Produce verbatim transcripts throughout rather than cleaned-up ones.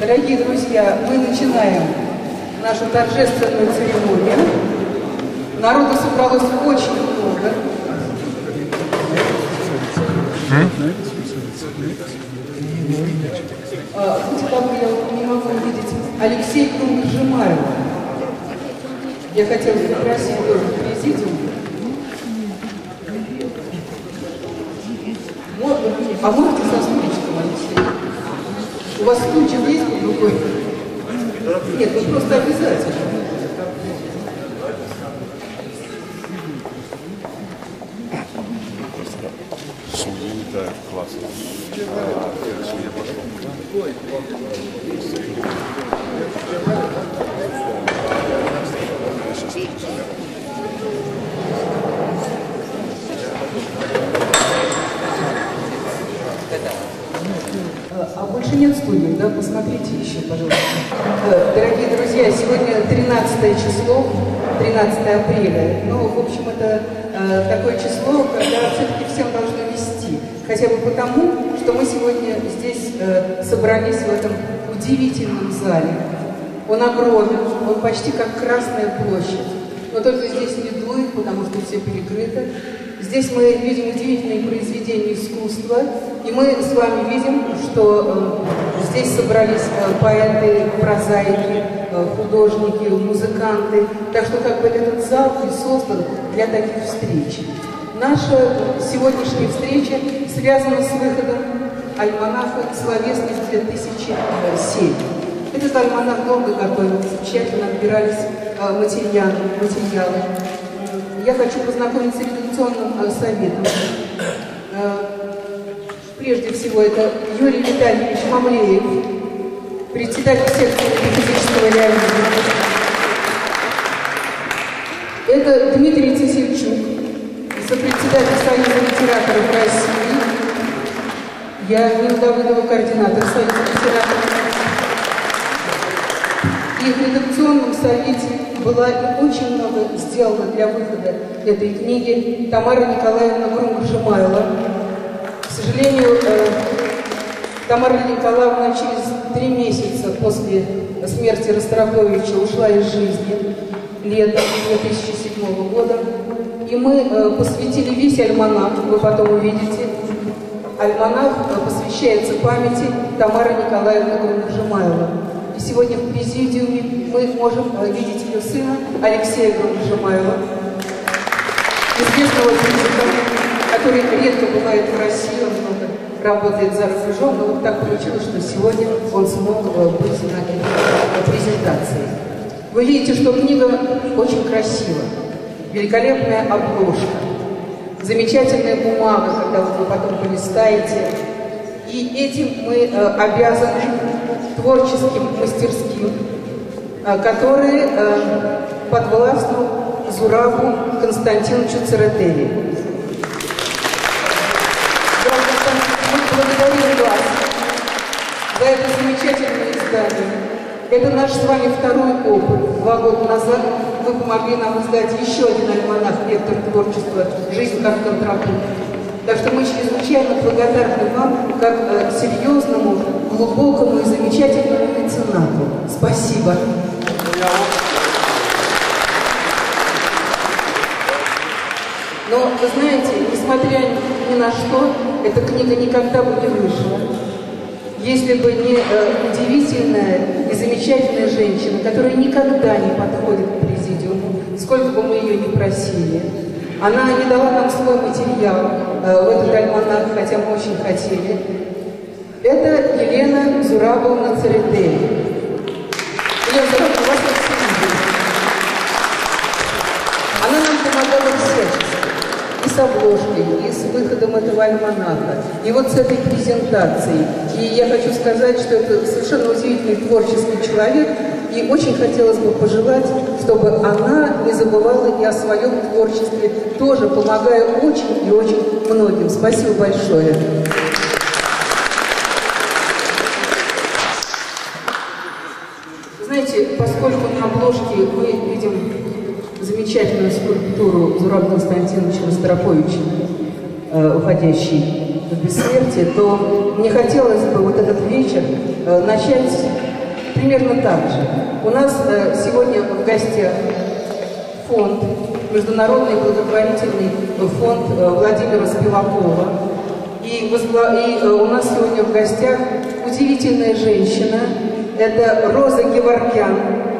Дорогие друзья, мы начинаем нашу торжественную церемонию. Народу собралось очень много. Хоть как я не могу увидеть Алексея Крумгержимаева. Я хотела бы попросить тоже президиум. А можете со стульчиком, Алексей? У вас стульчик есть под рукой? Нет, ну просто обязательно. Судьи, да, классно. Судья пошел. А больше нет студий, да? Посмотрите еще, пожалуйста. Дорогие друзья, сегодня тринадцатое число, тринадцатое апреля. Ну, в общем, это э, такое число, когда все-таки всем должно вести. Хотя бы потому, что мы сегодня здесь э, собрались в этом удивительном зале. Он огромен, он почти как Красная площадь. Но только здесь не дует, потому что все перекрыто. Здесь мы видим удивительные произведения искусства, и мы с вами видим, что э, здесь собрались э, поэты, прозаики, э, художники, музыканты. Так что как бы этот зал и создан для таких встреч. Наша сегодняшняя встреча связана с выходом альманаха «Словесность две тысячи семь». Этот альманах долго готовился, тщательно отбирались э, материалы, материалы. Я хочу познакомиться с редакционным э, советом. Э, прежде всего, это Юрий Витальевич Мамлеев, председатель секции физического реализма. Это Дмитрий Цесельчук, сопредседатель Союза литераторов России. Я Нина Давыдова, координатор Союза литераторов. И в редакционном совете было очень много сделано для выхода этой книги Тамара Николаевна Крумгержимаева. К сожалению, э, Тамара Николаевна через три месяца после смерти Ростроповича ушла из жизни летом две тысячи седьмого года. И мы э, посвятили весь альманах, вы потом увидите. Альманах э, посвящается памяти Тамары Николаевны Крумгержимаева. И сегодня в президиуме мы можем видеть ее сына Алексея Крумгержимаева, известного физика, который редко бывает в России, он много работает за рубежом, но вот так получилось, что сегодня он смог быть на этой презентации. Вы видите, что книга очень красива, великолепная обложка, замечательная бумага, когда вы потом полистаете. И этим мы э, обязаны творческим мастерским, э, которые э, подвластны Зурабу Константиновичу Церетели. Мы благодарим вас за это замечательное издание. Это наш с вами второй опыт. Два года назад вы помогли нам издать еще один альманах «Вектор творчества. Жизнь как контрапункт». Так что мы чрезвычайно благодарны вам, как э, серьезному, глубокому и замечательному меценату. Спасибо. Но, вы знаете, несмотря ни на что, эта книга никогда бы не вышла, если бы не э, удивительная и замечательная женщина, которая никогда не подходит к президиуму, сколько бы мы ее ни просили. Она не дала нам свой материал э, в этот альманах, хотя мы очень хотели. Это Елена Зурабовна Церетели. Елена Зурабовна, вас все видели. Она нам помогала всячески. И с обложкой, и с выходом этого альманаха, и вот с этой презентацией. И я хочу сказать, что это совершенно удивительный творческий человек, и очень хотелось бы пожелать, чтобы она не забывала и о своем творчестве, тоже помогая очень и очень многим. Спасибо большое. Знаете, поскольку на обложке мы видим замечательную скульптуру Зураба Константиновича Ростроповича, э, уходящий в бессмертие, то мне хотелось бы вот этот вечер э, начать примерно так же. У нас э, сегодня в гостях фонд, международный благотворительный фонд э, Владимира Спивакова. И, возгла... и э, у нас сегодня в гостях удивительная женщина. Это Роза Геворгян,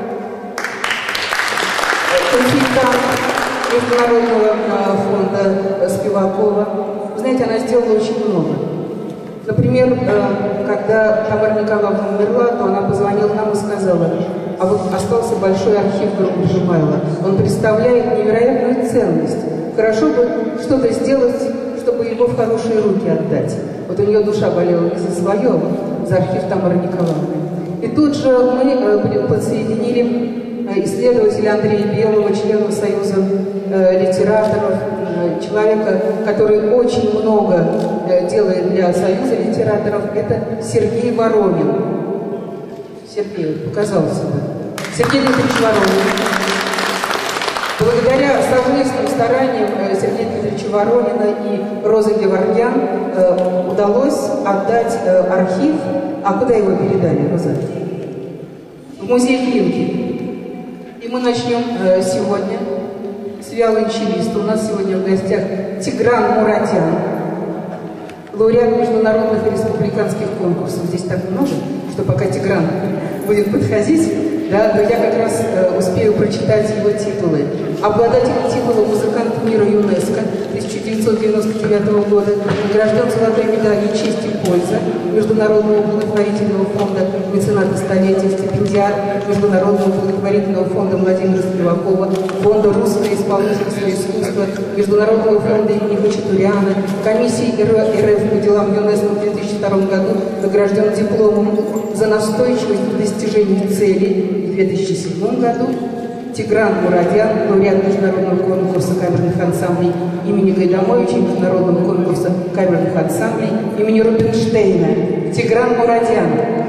консультант Международного э, фонда Спивакова. Вы знаете, она сделала очень много. Например, э, когда Тамара Николаевна умерла, то она позвонила нам и сказала: а вот остался большой архив группы Жумайла. Он представляет невероятную ценность. Хорошо бы что-то сделать, чтобы его в хорошие руки отдать. Вот у нее душа болела не за свое, а вот за архив Тамары Николаевны. И тут же мы э, подсоединили э, исследователя Андрея Белого, члена Союза э, литераторов, э, человека, который очень много э, делает для Союза литераторов. Это Сергей Воронин. Сергей показал себя. Сергей Дмитриевич Воронин. Благодаря совместным стараниям Сергея Дмитриевича Воронина и Розы Геворгян э, удалось отдать э, архив. А куда его передали, Роза? В музей Глинки. И мы начнем э, сегодня с виолончелиста. У нас сегодня в гостях Тигран Мурадян, лауреат международных и республиканских конкурсов. Здесь так много, что пока Тигран будет подходить, да, то я как раз э, успею прочитать его титулы. Обладатель титула «Музыкант мира ЮНЕСКО» тысяча девятьсот девяносто девятого года, награжден золотой медалью «Честь и польза» Международного благотворительного фонда «Мецената столетия», стипендиат Международного благотворительного фонда Владимира Спивакова, фонда «Русское исполнительское искусство», Международного фонда имени Хачатуряна, комиссии РФ по делам ЮНЕСКО в две тысячи втором году, награжден дипломом за настойчивость в достижении целей в две тысячи седьмом году. Тигран Мурадян, лауреат международного конкурса камерных ансамблей имени Гайдамовича, международного конкурса камерных ансамблей имени Рубинштейна. Тигран Мурадян.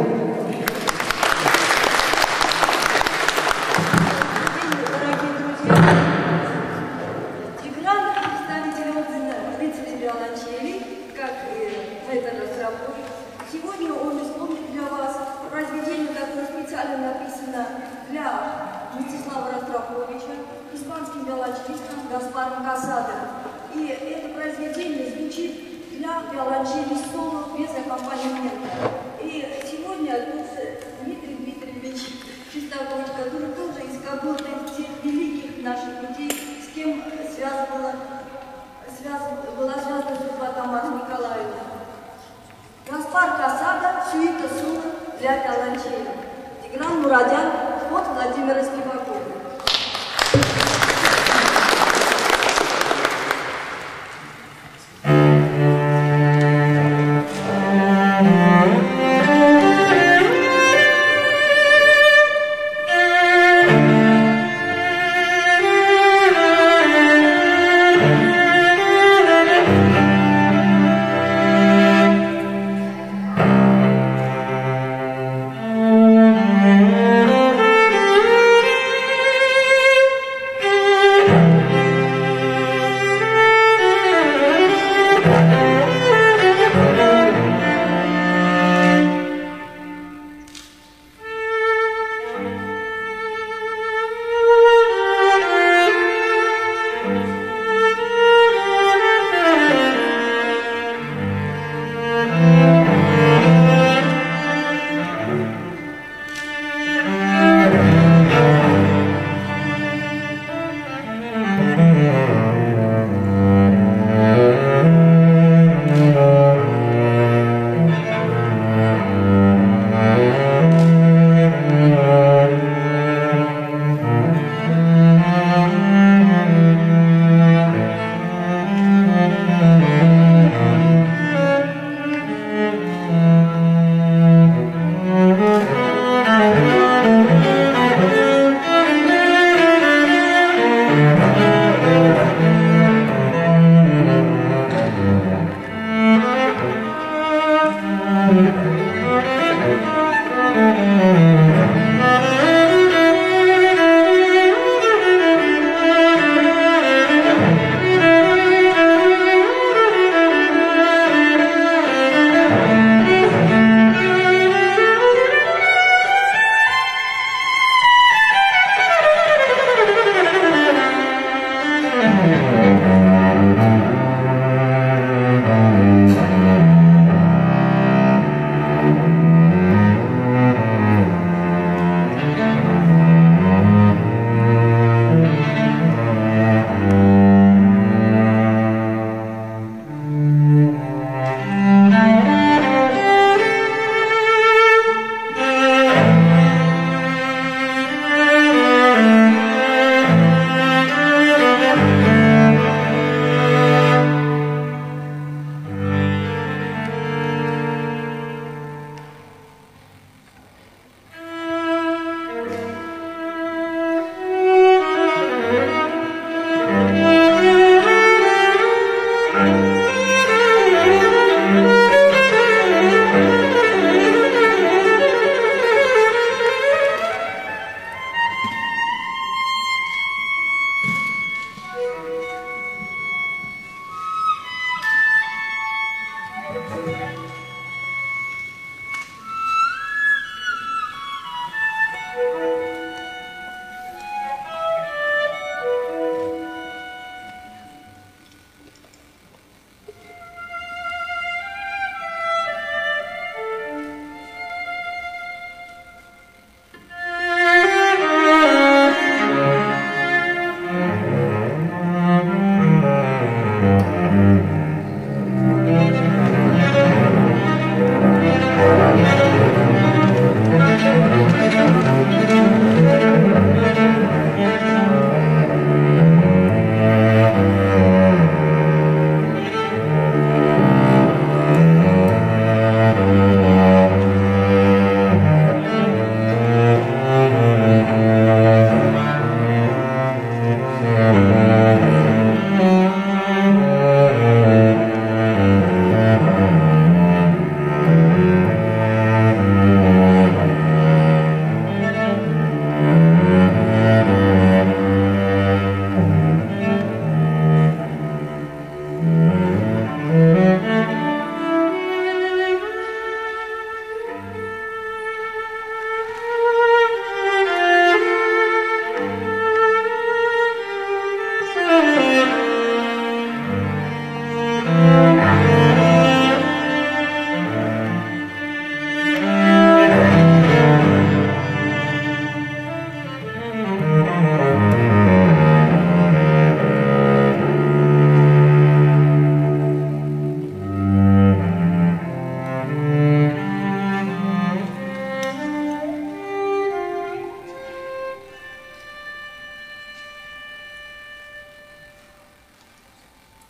Тигран – представитель ордена рыцаря виолончели, как и это разработка. Сегодня он исполнит для вас произведение, которое специально написано для Мстислава Ростроповича, испанским виолончелистом Гаспаром Касадо. И это произведение звучит для виолончели соло без аккомпанемента. И сегодня тут Дмитрий Дмитриевич Шестакович, который тоже из когорты тех великих наших людей, с кем связывала, связана, была связана судьба Тамары Николаевны. Гаспар Касадо, сюита соло для виолончели. Тигран Мурадян, фонд Владимира Спивакова. Thank you.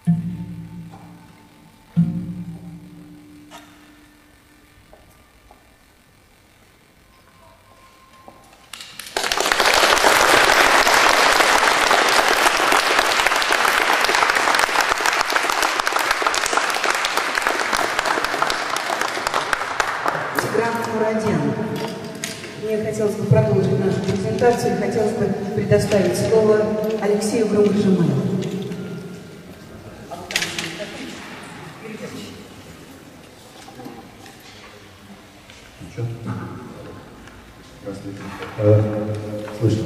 Мне хотелось бы продолжить нашу презентацию и хотелось бы предоставить слово Алексею Громкожемаеву. Здравствуйте. Э, слышно?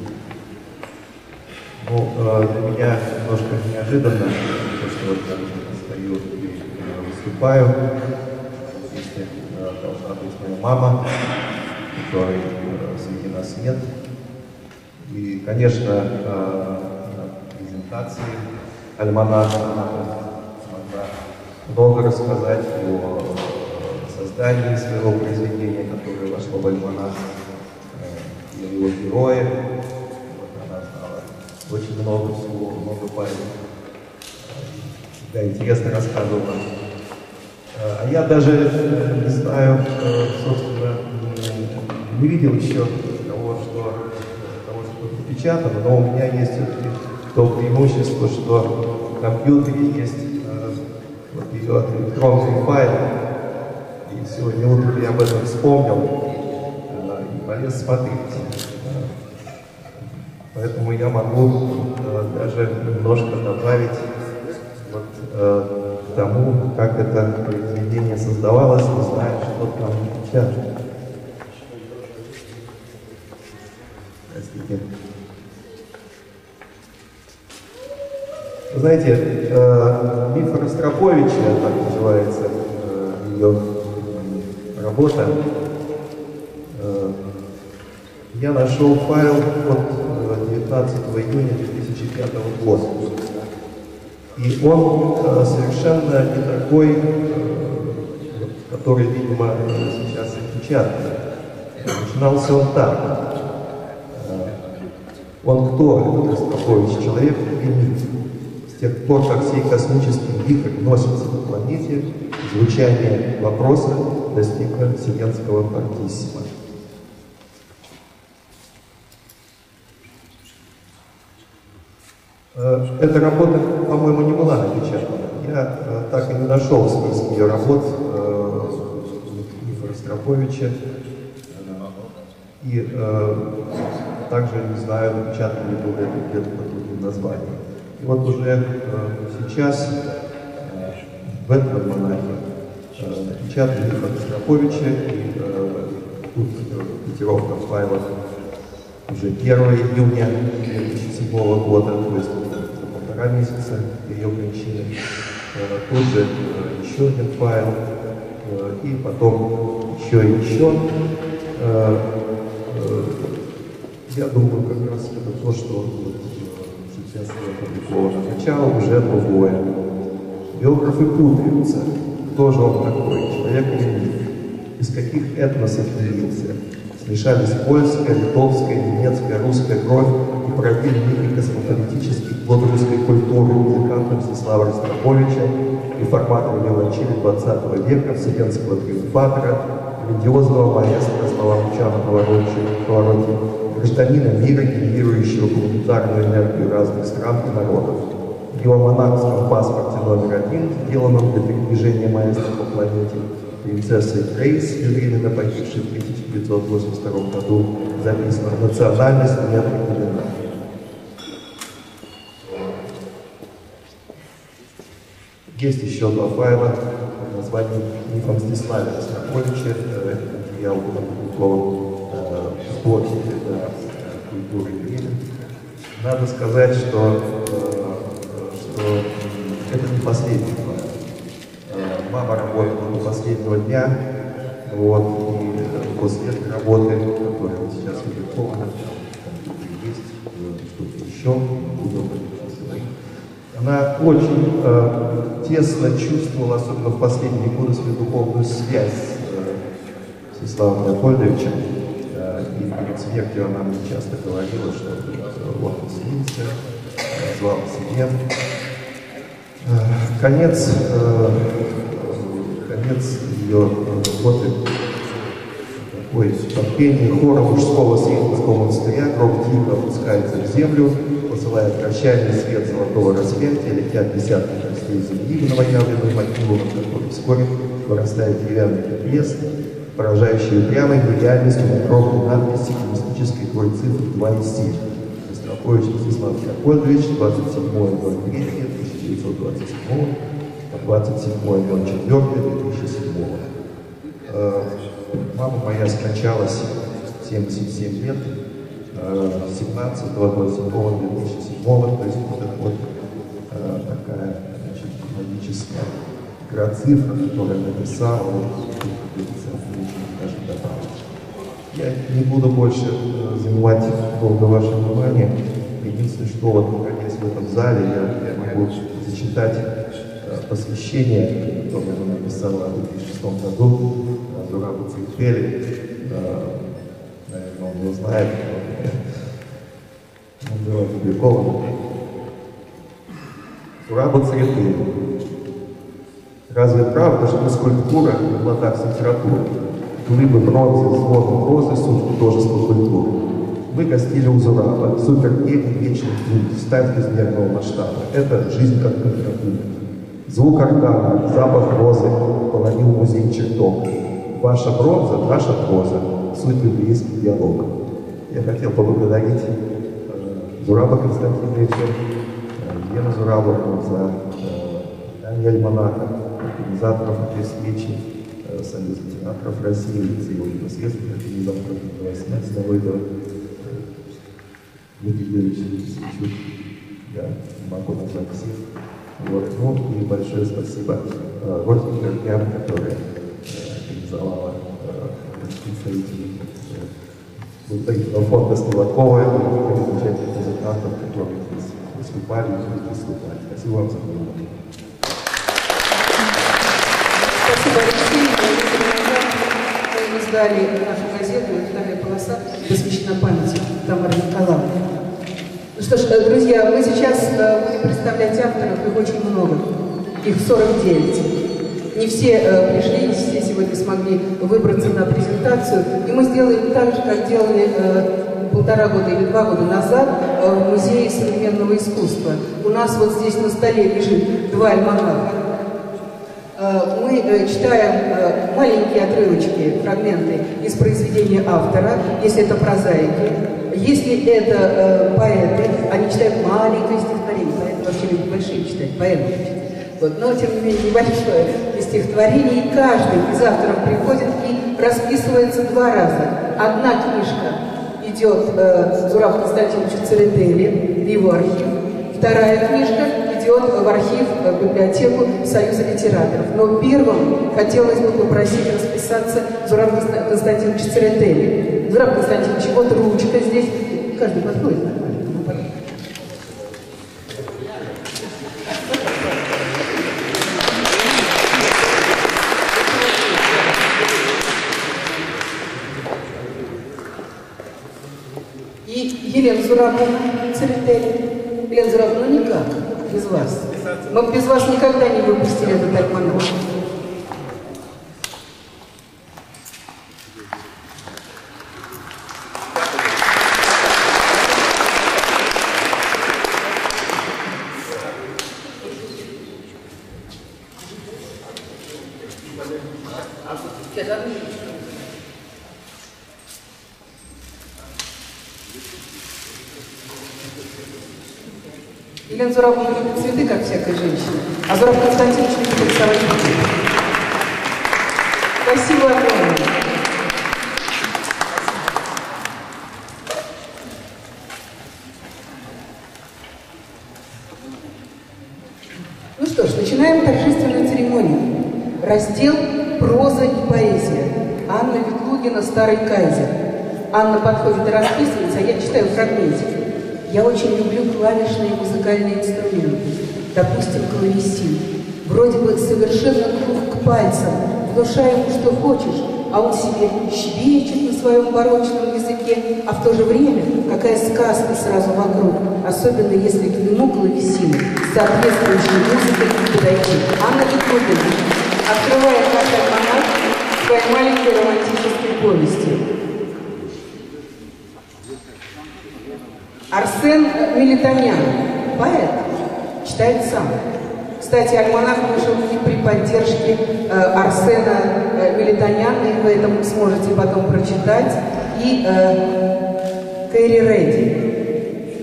Ну, э, для меня немножко неожиданно, то, что вот я стою и э, выступаю. Если э, должна быть моя мама, которой э, среди нас нет. И, конечно, э, на презентации альманаха она смогла много рассказать о создании своего произведения, которое вошло в альманах, э, и его герои. Вот она знала очень много всего, много памяти. Да, интересно рассказывала. А я даже не знаю, собственно, не видел еще того, что, того, что напечатано, но у меня есть все-таки то преимущество, что в компьютере есть э, вот ее электронные файлы. И сегодня утром я об этом вспомнил э, и полез смотреть. Поэтому я могу э, даже немножко добавить вот, э, к тому, как это произведение создавалось, не зная, что там напечатано. Простите. Вы знаете, э, миф Ростроповича, так называется э, ее работа, э, я нашел файл от девятнадцатого июня две тысячи пятого года. И он э, совершенно не такой, э, который, видимо, сейчас и печатает. Начинался он так. Э, он кто, этот Ростропович, человек или миф? С тех пор, как сей космический вихрь носится по планете, звучание вопроса достигло вселенского фортиссимо. Эта работа, по-моему, не была напечатана. Я э, так и не нашел в списке ее работ э, мифа Ростроповича. И э, также не знаю, напечатано ли было это где-то под другим названием. И вот уже э, сейчас э, в этом альманахе э, напечатан миф Ростроповича, и э, тут э, котировка в файлах уже первого июня две тысячи седьмого года, то есть полтора месяца ее кончины. Тут же еще один файл, и потом еще и еще. Я думаю, как раз это то, что сейчас опубликовано. Начало уже другое. Биографы путаются. Кто же он такой? Человек или миф? Из каких этносов явился? Смешались польская, литовская, немецкая, русская кровь и породили некий космополитический плод русской культуры музыканта Мстислава Ростроповича, реформатора виолончели двадцатого века, вселенского триумфатора, грандиозного маэстро Слава Лучана Повороте, гражданина мира, генерирующего гуманитарную энергию разных стран и народов. В его монархском паспорте номер один, сделанном для передвижения маэстро по планете, принцессы Грейс, еврейно погибшей в тысяча девятьсот восемьдесят втором году, записано: национальность не определена. Есть еще два файла под названием «Миф Мстислава Ростроповича». Это материал опубликован в сборнике культуры и время. Надо сказать, что, что это не последний файл. Мама работала до последнего дня, вот, и после этой работы, которая вот сейчас опубликована, там есть что-то еще, она очень э, тесно чувствовала, особенно в последние годы, свою духовную связь э, с Иславом Леопольдовичем. Э, и перед смертью она мне часто говорила, что э, вот он снился, звал к себе. Э, конец, э, конец ее работы такой под пение хора мужского Светлого монастыря, гроб тихо опускается в землю, посылая прощальный свет золотого распятия, летят десятки костей земли в новоявленную могилу, на которой вскоре вырастает деревянный крест, поражающий упрямой нереальностью надгробной надписи и мистической твой цифры два и семь. Ростропович Вячеслав Яковлевич, двадцать седьмое ноль третье тысяча девятьсот двадцать седьмого по двадцать седьмое ноль четвёртое две тысячи седьмого. Мама моя скончалась в семьдесят семь лет, семнадцатого двадцать седьмого две тысячи седьмого, то есть вот это вот такая, значит, магическая игра цифр, которую я написал, даже добавить. Я не буду больше занимать долго ваше внимание. Единственное, что вот наконец в этом зале я, я могу зачитать посвящение, которое я написал в две тысячи шестом году Зурабу Цветели. Наверное, он его знает. Он был опубликован. Зурабу Цветели. Разве правда, что скульптура в ладах с литературой? Глыбы бронзы, звоны розы, суть художества культуры. Мы гостили у Зураба, супергений вечных дней, стать безмерного масштаба. Это жизнь как литература. Звук органа, запах розы полонил музей чертог. Ваша бронза, наша проза, суть библейский диалог. Я хотел поблагодарить э, Зураба Константиновича, э, Елену Зурабовну за э, Даниэль Монако, организаторов этой встречи, э, Союза театров России, лицея непосредственно организаторов этого снятия Давыдова, Дмитрий Юрьевич Свечук, я могу назвать всех. Вот. Ну и большое спасибо э, Родине Горнян, которая э, организовала э, представителей благотворительного фонда Стрелакова и замечательных музыкантов, которые здесь выступали и будут выступать. Спасибо вам за внимание. Спасибо, Алексей. Мы издали нашу газету «Вторая полоса», посвящена памяти Тамары Николаевны. Ну что ж, друзья, мы сейчас будем представлять авторов, их очень много, их сорок девять. Не все э, пришли, не все сегодня смогли выбраться на презентацию, и мы сделаем так же, как делали э, полтора года или два года назад э, в Музее современного искусства. У нас вот здесь на столе лежит два альманаха. Мы читаем маленькие отрывочки, фрагменты из произведения автора, если это прозаики, если это э, поэты, они читают маленькое стихотворение, поэты вообще любят большие читать, поэмы читать. Вот, но, тем не менее, небольшое стихотворение, и каждый из авторов приходит и расписывается два раза. Одна книжка идет э, Зурабу Константиновичу Церетели в его архив, вторая книжка идет в архив, в библиотеку Союза литераторов. Но первым хотелось бы попросить расписаться Зурабу Константиновичу Церетели. Зураб Константинович, вот ручка здесь. Каждый подходит нормально. И Елена Зурабовна Церетели. Елена Зурабовна, ну никак, без вас. Мы без вас никогда не выпустили этот альманах. Елена Зурабовна любит цветы, как всякая женщина, а Зураб Константинович любит рисовать людей. Спасибо огромное. Ну что ж, начинаем торжественную церемонию. Раздел «Проза и поэзия». Анна Ветлугина «Старый кайзер». Анна подходит и расписывается, а я читаю фрагментик. Я очень люблю клавишные музыкальные инструменты, допустим, клавесин. Вроде бы совершенно глух к пальцам, внушая ему, что хочешь, а он себе щебечет на своем барочном языке, а в то же время какая сказка сразу вокруг, особенно если к нему клавесины с соответствующей музыкой подойти. Анна Викторовна, открывает наш альманах своей маленькой романтической повестью. Арсен Мелитонян, поэт, читает сам. Кстати, альманах вышел и при поддержке э, Арсена э, Мелитоняна, и вы это сможете потом прочитать, и э, Кэрри Редди.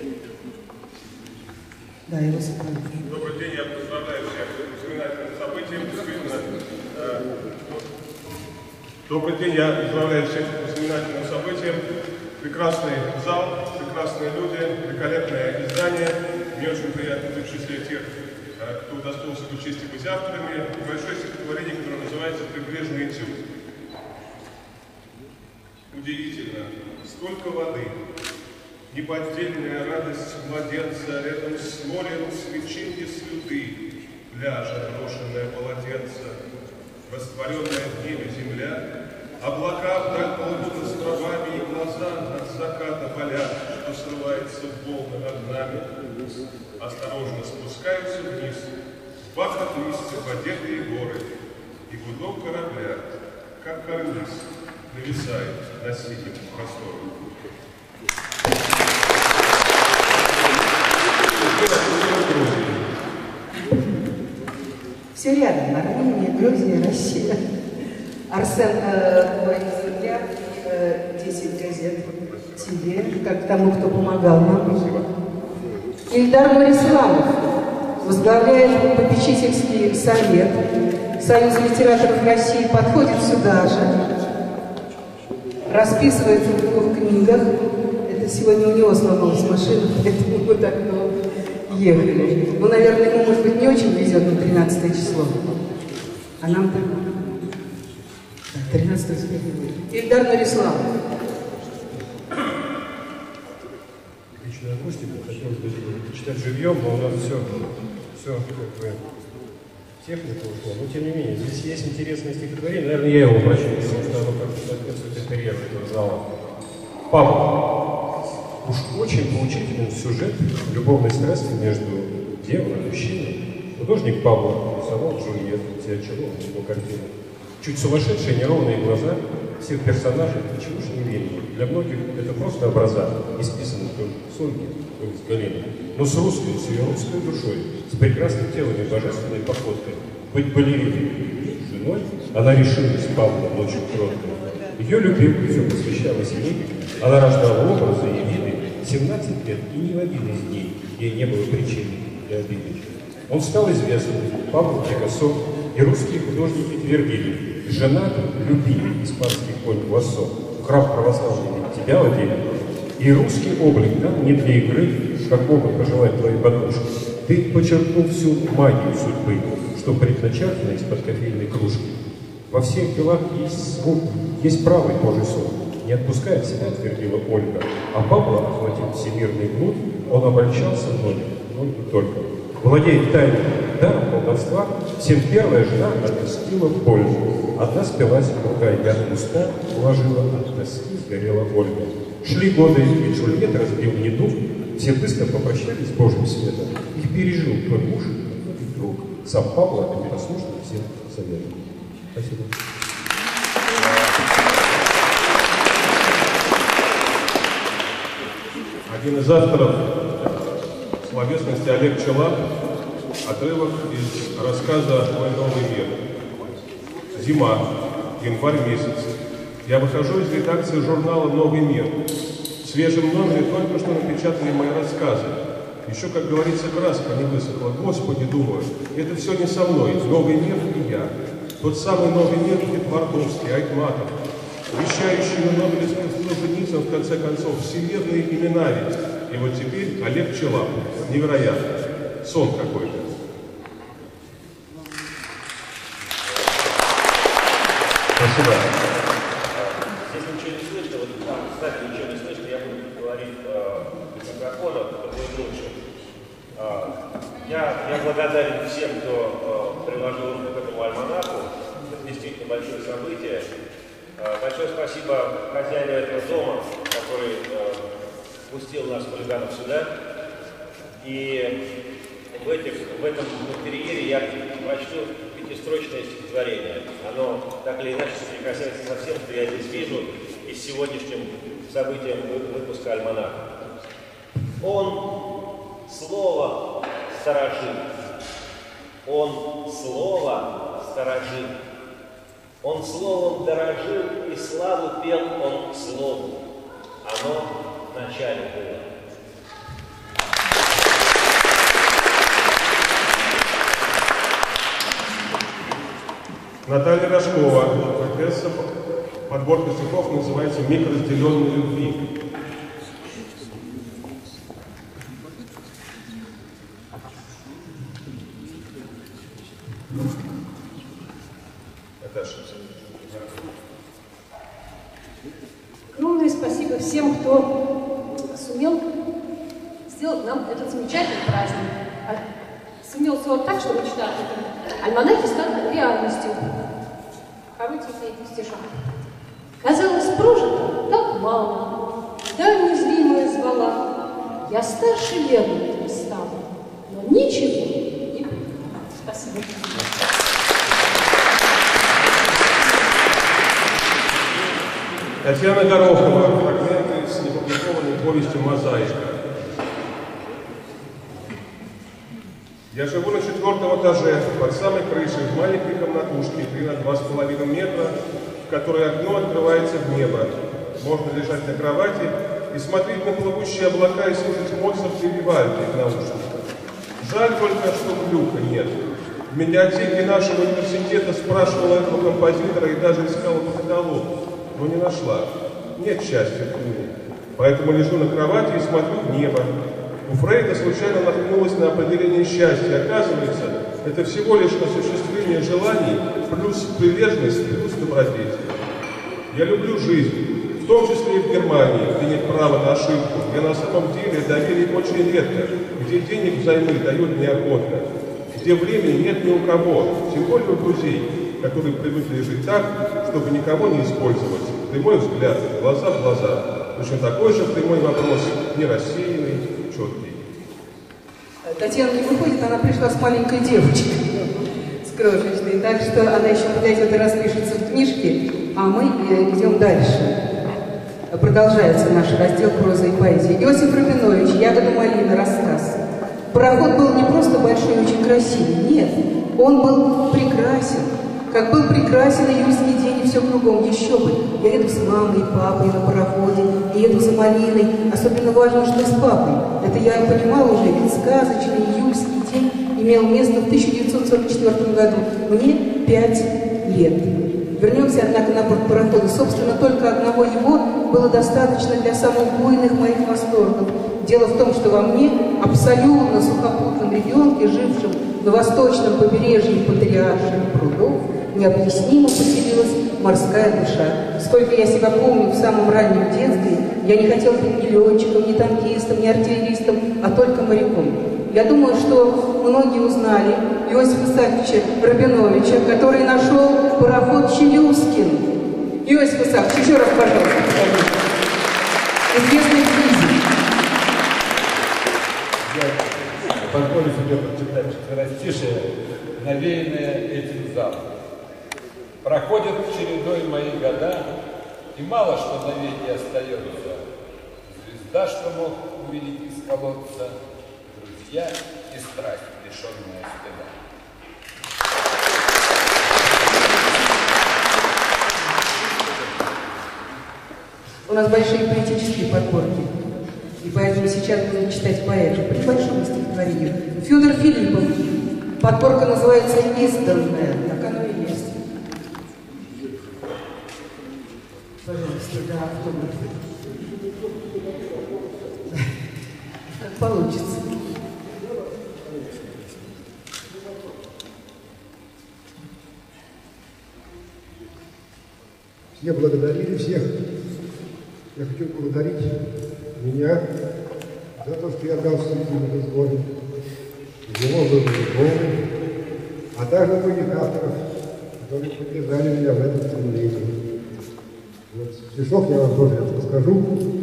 Да, его вспомнил. Добрый день, я поздравляю всех с знаменательным событием. Действительно, э, добрый день, я поздравляю всех с знаменательным событием. Прекрасный зал, прекрасные люди, великолепное издание. Мне очень приятно быть в числе тех, кто удостоился бы чести быть авторами. Большое стихотворение, которое называется «Прибрежный этюд». Удивительно, столько воды, неподдельная радость младенца, рядом с морем свеченье слюды, пляжа брошенное полотенце, растворенная в небе земля, облака вдаль плывут островами, и глаза от заката болят, что срывается в волны над нами, осторожно спускаются вниз, бархатистые подетые горы, и гудок корабля, как карниз, нависает на синем просторе. Все рядом. Армения, Грузия, Россия. Арсен, э, твои друзья, э, десять газет тебе, как тому, кто помогал нам. Ильдар Нурисламов возглавляет попечительский совет Союза литераторов России, подходит сюда же, расписывается в двух книгах. Это сегодня у него сломалась машина, поэтому мы так долго ехали. Ну, наверное, ему, может быть, не очень везет на тринадцатое число. А нам так... тринадцатое число. Ильдар Нурисламов. Личную акустику хотелось бы читать живьем, но у нас все, все как бы техника ушла. Но тем не менее, здесь есть интересное стихотворение. Наверное, я его прочту, потому что оно как-то соответствует интерьеру этого зала. Павлов. Уж очень поучителен сюжет любовной страсти между девой и мужчиной. Художник Павлов рисовал Джульетту, все очаровал его картину. Чуть сумасшедшие неровные глаза всех персонажей ничего ж не верили. Для многих это просто образа, исписанные то с Ольги, то с Галины. Но с русской, с ее русской душой, с прекрасным телом и божественной походкой. Быть балериной, женой, она решилась Павла ночью кроткой. Ее любви все посвящалось ей, она рождала образы и виды. семнадцать лет, и ни в один из дней ей не было причины для обиды. Он стал известным, Пабло Пикассо, и русские художники твердили: жена, люби испанский конь Гуассо, храм православный ведь тебя одели. И русский облик там не для игры, как могут пожелать твои подружки. Ты подчеркнул всю магию судьбы, что предначертано из-под кофейной кружки. Во всех делах есть звук, есть правый Божий сон. Не отпускает себя, твердила Ольга. А Павла охватил всемирный блуд, он обольщался многим, но не только. Владеет тайным даром колдовства, всем первая жена отпустила в пользу. Одна спилась, другая яд уста уложила, от тоски сгорела Ольга. Шли годы, и Джульетта разбил недуг, все быстро попрощались с Божьим светом. Их пережил твой муж и друг. Сам Павла послушно всем советом. Спасибо. Один из авторов словесности Олег Челап, отрывок из рассказа «Мой новый мир». Зима, январь месяц. Я выхожу из редакции журнала «Новый мир». В свежем номере только что напечатали мои рассказы. Еще, как говорится, краска не высохла. Господи, думаю, это все не со мной. Новый мир и я. Тот самый новый мир и Твардовский, Айтматов, вещающий на Нобелевском Солженицын, в конце концов, всемирные имена ведь. И вот теперь Олег Челап. Невероятно. Сон какой-то. Спасибо. Если ничего не слышно, вот там, кстати, ничего не слышно, я буду говорить э, без микрофона, это будет лучше. Э, я, я благодарен всем, кто э, приложил руку к этому альманаху. Это действительно большое событие. Большое спасибо хозяину этого дома, который пустил нас, хулиганов, сюда. И в, этих, в этом интерьере я прочту пятистрочное стихотворение. Оно так или иначе соприкасается со всем, что я здесь вижу, и с сегодняшним событием выпуска «Альманаха». Он слово сторожит, он слово сторожит, он словом дорожил и славу пел он слову. Оно вначале было. Наталья Рожкова, поэтесса, подборка стихов называется «Миг разделенной любви». Огромное спасибо всем, кто сумел сделать нам этот замечательный праздник. Сумел сделать так, что мечта о альманахе стала реальностью. Коротенький стишок. Казалось, прожито так мало, да незримая звала. Я старше лет стала, но ничего не было. Спасибо. Татьяна Горохова, фрагменты с неопубликованной повестью «Мозаика». Я живу на четвертом этаже, под самой крышей, в маленькой комнатушке, три на два с половиной метра, в которой окно открывается в небо. Можно лежать на кровати и смотреть на плывущие облака и слушать Моцарт и Вивальди в наушниках. Жаль только, что глюка нет. В библиотеке нашего университета спрашивала этого композитора и даже искала по каталогу, но не нашла. Нет счастья в мире. Поэтому лежу на кровати и смотрю в небо. У Фрейда случайно наткнулась на определение счастья. Оказывается, это всего лишь осуществление желаний плюс приверженность плюс добродетель. Я люблю жизнь, в том числе и в Германии, где нет права на ошибку, где на самом деле доверие очень редко, где денег взаймы дают неохотно, где времени нет ни у кого, тем более у друзей, которые привыкли жить так, чтобы никого не использовать. Прямой взгляд, глаза в глаза. Точно такой же прямой вопрос, не рассеянный, четкий. Татьяна не выходит, она пришла с маленькой девочкой, с крошечной, так что она еще опять это распишется в книжке, а мы идем дальше. Продолжается наш раздел «Проза и поэзия». Иосиф Рабинович, «Ягода малина», рассказ. Пароход был не просто большой и очень красивый, нет, он был прекрасен. Как был прекрасен июльский день и все кругом, еще бы. Я еду с мамой и папой на пароходе, и еду за малиной. Особенно важно, что с папой. Это я понимала уже, ведь сказочный июльский день имел место в тысяча девятьсот сорок четвёртом году. Мне пять лет. Вернемся, однако, на борт парохода. Собственно, только одного его было достаточно для самых буйных моих восторгов. Дело в том, что во мне, абсолютно сухопутном ребенке, жившем на восточном побережье Патриарших прудов, необъяснимо поселилась морская душа. Сколько я себя помню в самом раннем детстве, я не хотел быть ни летчиком, ни танкистом, ни артиллеристом, а только моряком. Я думаю, что многие узнали Иосифа Исааковича Рабиновича, который нашел пароход Челюскин. Иосиф Исаакович, еще раз, пожалуйста, скажите. Известный физик. Я позволю себе прочитать четверостишие, навеянное этим залом. Проходят чередой мои года, и мало что навеки остается. Звезда, что мог увидеть из колодца, друзья и страсть, лишенная стыда. У нас большие поэтические подборки, и поэтому сейчас будем читать поэзию по небольшому стихотворению. Федор Филиппов. Подборка называется «Изданная». Так оно и есть. Пожалуйста, да, автограф. Как получится. Все благодарили всех. Я хочу благодарить меня за то, что я дал студию в разговоре, его выборы, а также многих авторов, которые поддержали меня в этом стремлении. Вот стишок я вам тоже расскажу.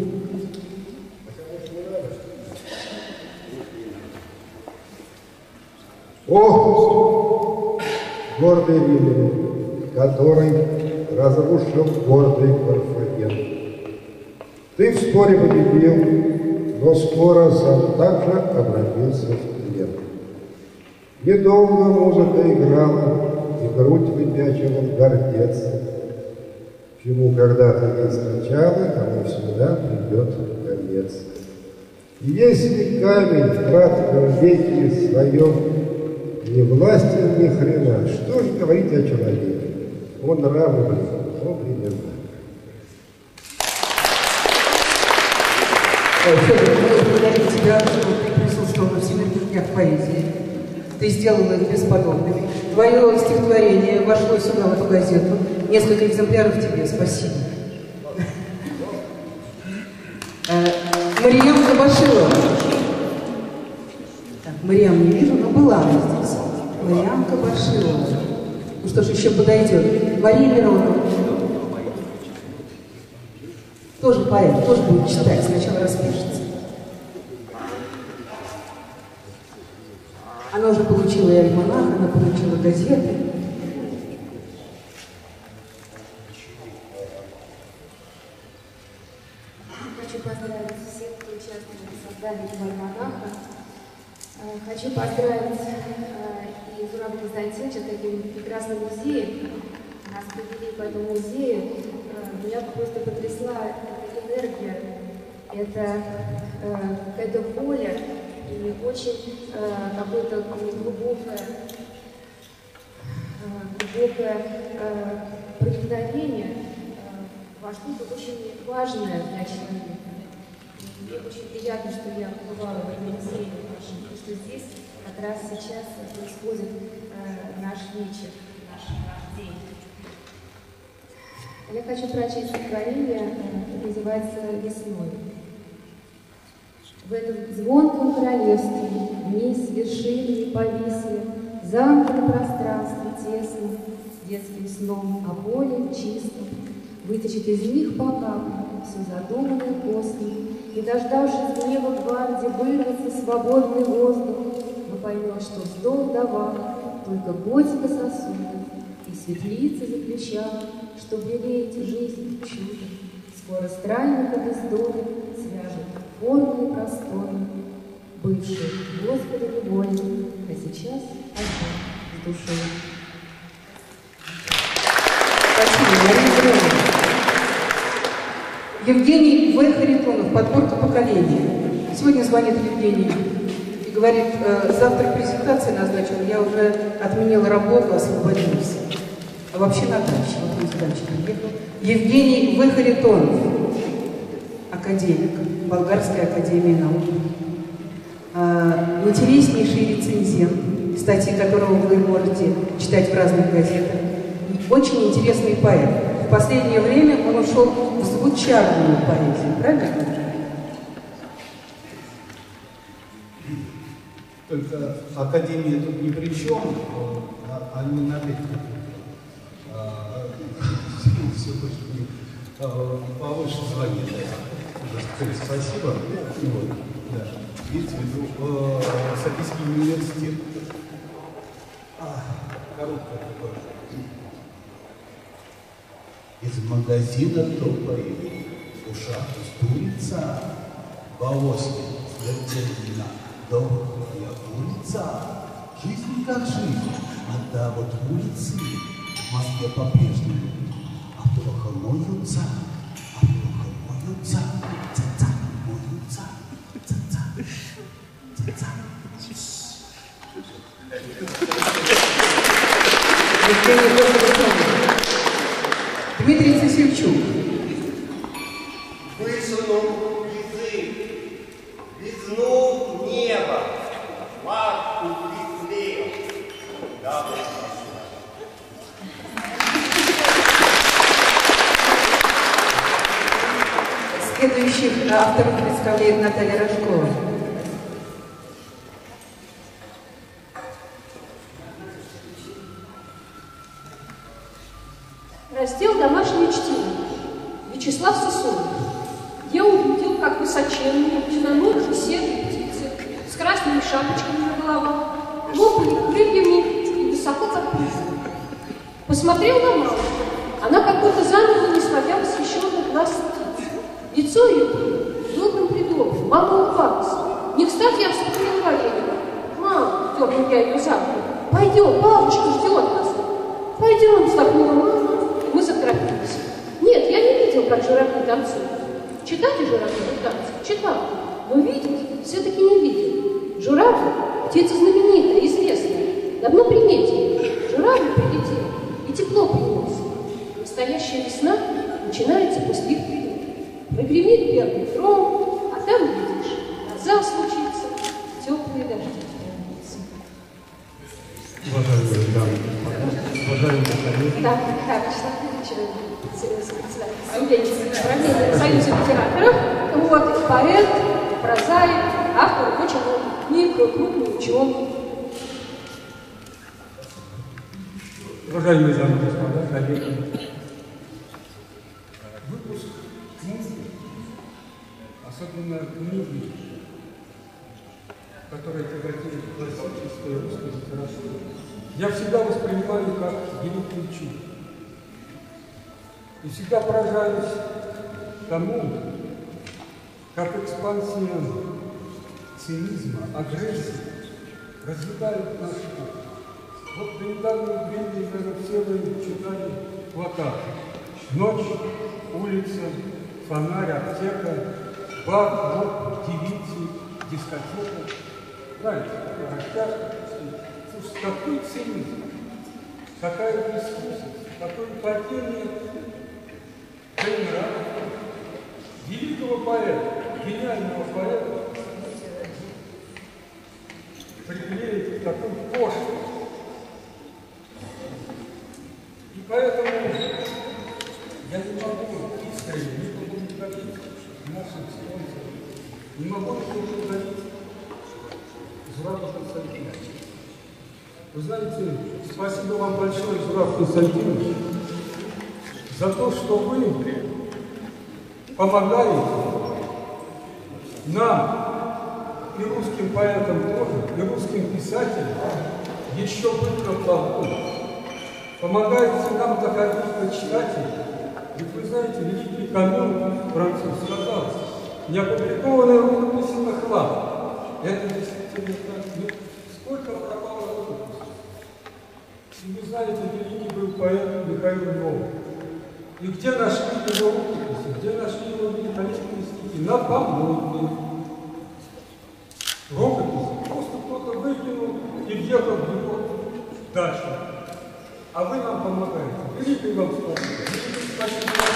О, гордый Рим, который разрушил гордый Карфаген. Ты в споре победил, но скоро сам также обратился в плен. Недолго музыка играла, и грудь выпячивал гордец. Чему когда-то есть начало, тому всегда придет конец. И если камень в кратком веке своем не властен ни хрена, что же говорить о человеке? Он равный близко, но примерно. Федор, мы благодарим тебя, что ты присутствовал на Всемирных днях поэзии. Ты сделал их бесподобными. Твое стихотворение вошло сюда, в эту газету. Несколько экземпляров тебе. Спасибо. Мариям Кабашилова. Так, Мариам не вижу, но была она здесь. Мариам Кабашилова. Ну что ж, еще подойдет. Мария Миронова. Тоже поэт, тоже будет читать, сначала распишется. Она уже получила и альманах, она получила газеты. Хочу поздравить всех, кто участвовал в создании альманаха. Хочу поздравить и Зурабу Константиновича с таким прекрасным музеем. Нас привели по этому музею. Меня просто потрясла эта энергия, это какое-то поле и очень какое-то глубокое, глубокое проникновение во что-то очень важное для человека. Мне очень приятно, что я побывала в этом музее, потому что здесь как раз сейчас происходит наш вечер, наш день. Я хочу прочесть стихотворение, это называется «Весной». В этом звонком королевстве вниз вершины повисли, замкнуто пространстве тесно, детским сном о поле чистом. Вытечет из них по капле все задуманное после, и, дождавшись гнева гвардии, вырвется свободный воздух, но поймет, что вздох давал только готика сосудов, и светлица заключала, что белеет жизнь чудо. Скоро странника без доли свяжет формы просторы, бывшие Господа невольны, а сейчас огонь с душой. Спасибо, Мария Григорьевна. Евгений В. Харитонов, подборка поколения. Сегодня звонит Евгений и говорит, э, завтра презентация назначена, я уже отменила работу, освободился. А вообще на даче, вот он с дачи приехал. Евгений В. Харитонов, академик, Болгарской академии наук. А, интереснейший рецензент, статьи которого вы можете читать в разных газетах. И очень интересный поэт. В последнее время он ушел в звучарную поэзию, правильно? Только академия тут ни при чем, а, а не надо все повыше звания. Уже сказали спасибо. Вот, да. Видите, в виду э, Софийский университет. А, короткое такое. Из магазина топает, ушах устуется, волосы смертельно долгая улица. Жизнь как жизнь, а да вот улицы в Москве по-прежнему. А плохо моются, а плохо моются, ца-ца, моются, ца-ца, ца-ца. Дмитрий Цесельчук. Высунул язык, лизнул небо, флаг приклеил. Да, Следующих авторов представляет Наталья Рожкова. Раздел «Домашнее чтиво». высоченные, длинноногие серые птицы с красными шапочками на головах, лопали крыльями и высоко подпрыгивали. Посмотрел на маму. Она как будто заново, не сводя восхищенных глаз с птицы. Лицо ее было добрым-придобрым. Мама улыбалась. Не кстати я вспомнила Валерию. «Мам», — дернул я ее за руку, — «пойдем, бабушка ждет нас». «Пойдем», — вздохнула мама, и мы заторопились. Нет, я не видел, как журавли танцуют. Читать о журавлевых танцах читал, но видеть все-таки не видел. Журавль — птица знаменитая, известная. Давно приметили. Журавль прилетел, и тепло принес. Настоящая весна начинается после их прилета. Прогремит первый гром, а там, видишь, гроза случится, теплые дожди вернутся. Уважаемые дамы и господа, уважаемые коллеги. Да, так, правление Союза литераторов, вот, поэт, прозаик, автор очень многих книг, крупный ученый. Уважаемые дамы и господа, коллеги, выпуск книги, особенно книги, которые тяготеют классической русской литературы, я всегда воспринимаю как великую чудо. И всегда поражаюсь тому, как экспансия цинизма, агрессии разъедает наш путь. Вот до недавнего времени, наверное, все вы читали плакаты. Ночь, улица, фонарь, аптека, бар, клуб, девицы, дискотека. Знаете, растяжка. Слушайте, какой цинизм, какая бескусность, какое падение тренера, великого поэта, гениального поэта, приклеить к такой пошлости. И поэтому я не могу искренне, не могу благодарить наших спонсоров, не могу не благодарить Зураб Константинович. Вы знаете, спасибо вам большое, Зураб Константинович, за то, что вы помогаете нам, и русским поэтам тоже, и русским писателям еще быть на плаву. Помогаете нам доходить до читателей. Ведь вы знаете, великий Камю француз сказал, неопубликованная рукопись на хлам. Это действительно так. Сколько пропало рукописей? И вы знаете, великий был поэт Михаил Львов. И где нашли его рукописи, где нашли его великолепные стихи? На помойке. Рукописи просто кто-то выкинул и въехал в его дачу. А вы нам помогаете. Великий вам спасибо. Спасибо вам.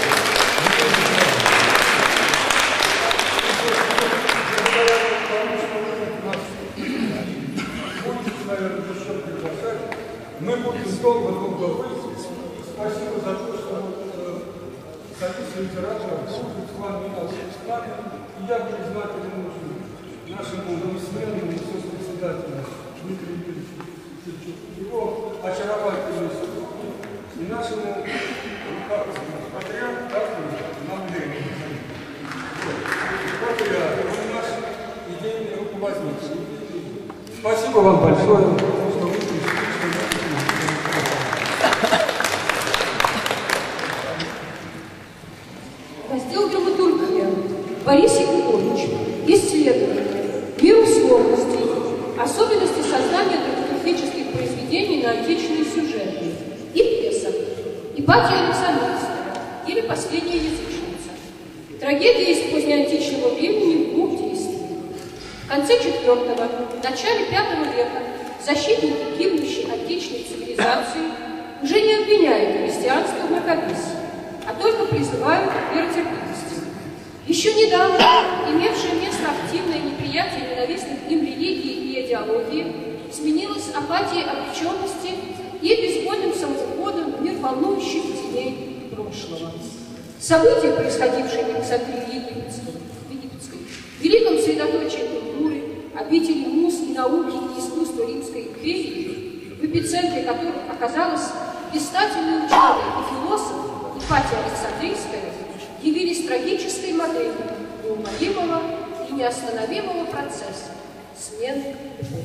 Будете, наверное, еще приглашать. Мы будем долго-долго выйти. Спасибо за то, что Союз литераторов будет с вами с нами. И я признателен очень нашему неизменному сопредседателю Дмитрию Юрьевичу, его очаровательной супруге и нашему патриарху нам Ленину. Патриарх, он наш идейный руководитель. Спасибо вам большое за то, что вы пришли. Раздел драматургия. Борис Егорович. Исследование. Мир условностей. Особенности создания драматургических произведений на отечественные сюжеты. И пьеса. Ипатия Александровская. Или Последняя язычница. Трагедия из позднеантичного времени в двух действиях. В конце четвертого, начале пятого века защитники гибнущей отечественной цивилизации уже не обвиняют христианство в мракобесии, а только призывают к веротерпимости. Еще недавно имевшее место активное неприятие ненавистных им религии и идеологии сменилось апатией обреченности и безвольным самовыходом в мир волнующих теней прошлого. События, происходившие в Александрии Египетской, в великом средоточии культуры, обители муз и науки и искусства Римской империи, в эпицентре которых оказалась блистательный ученый и философ Ипатия Александрийская, явились трагической моделью неумолимого и неостановимого процесса смены эпох.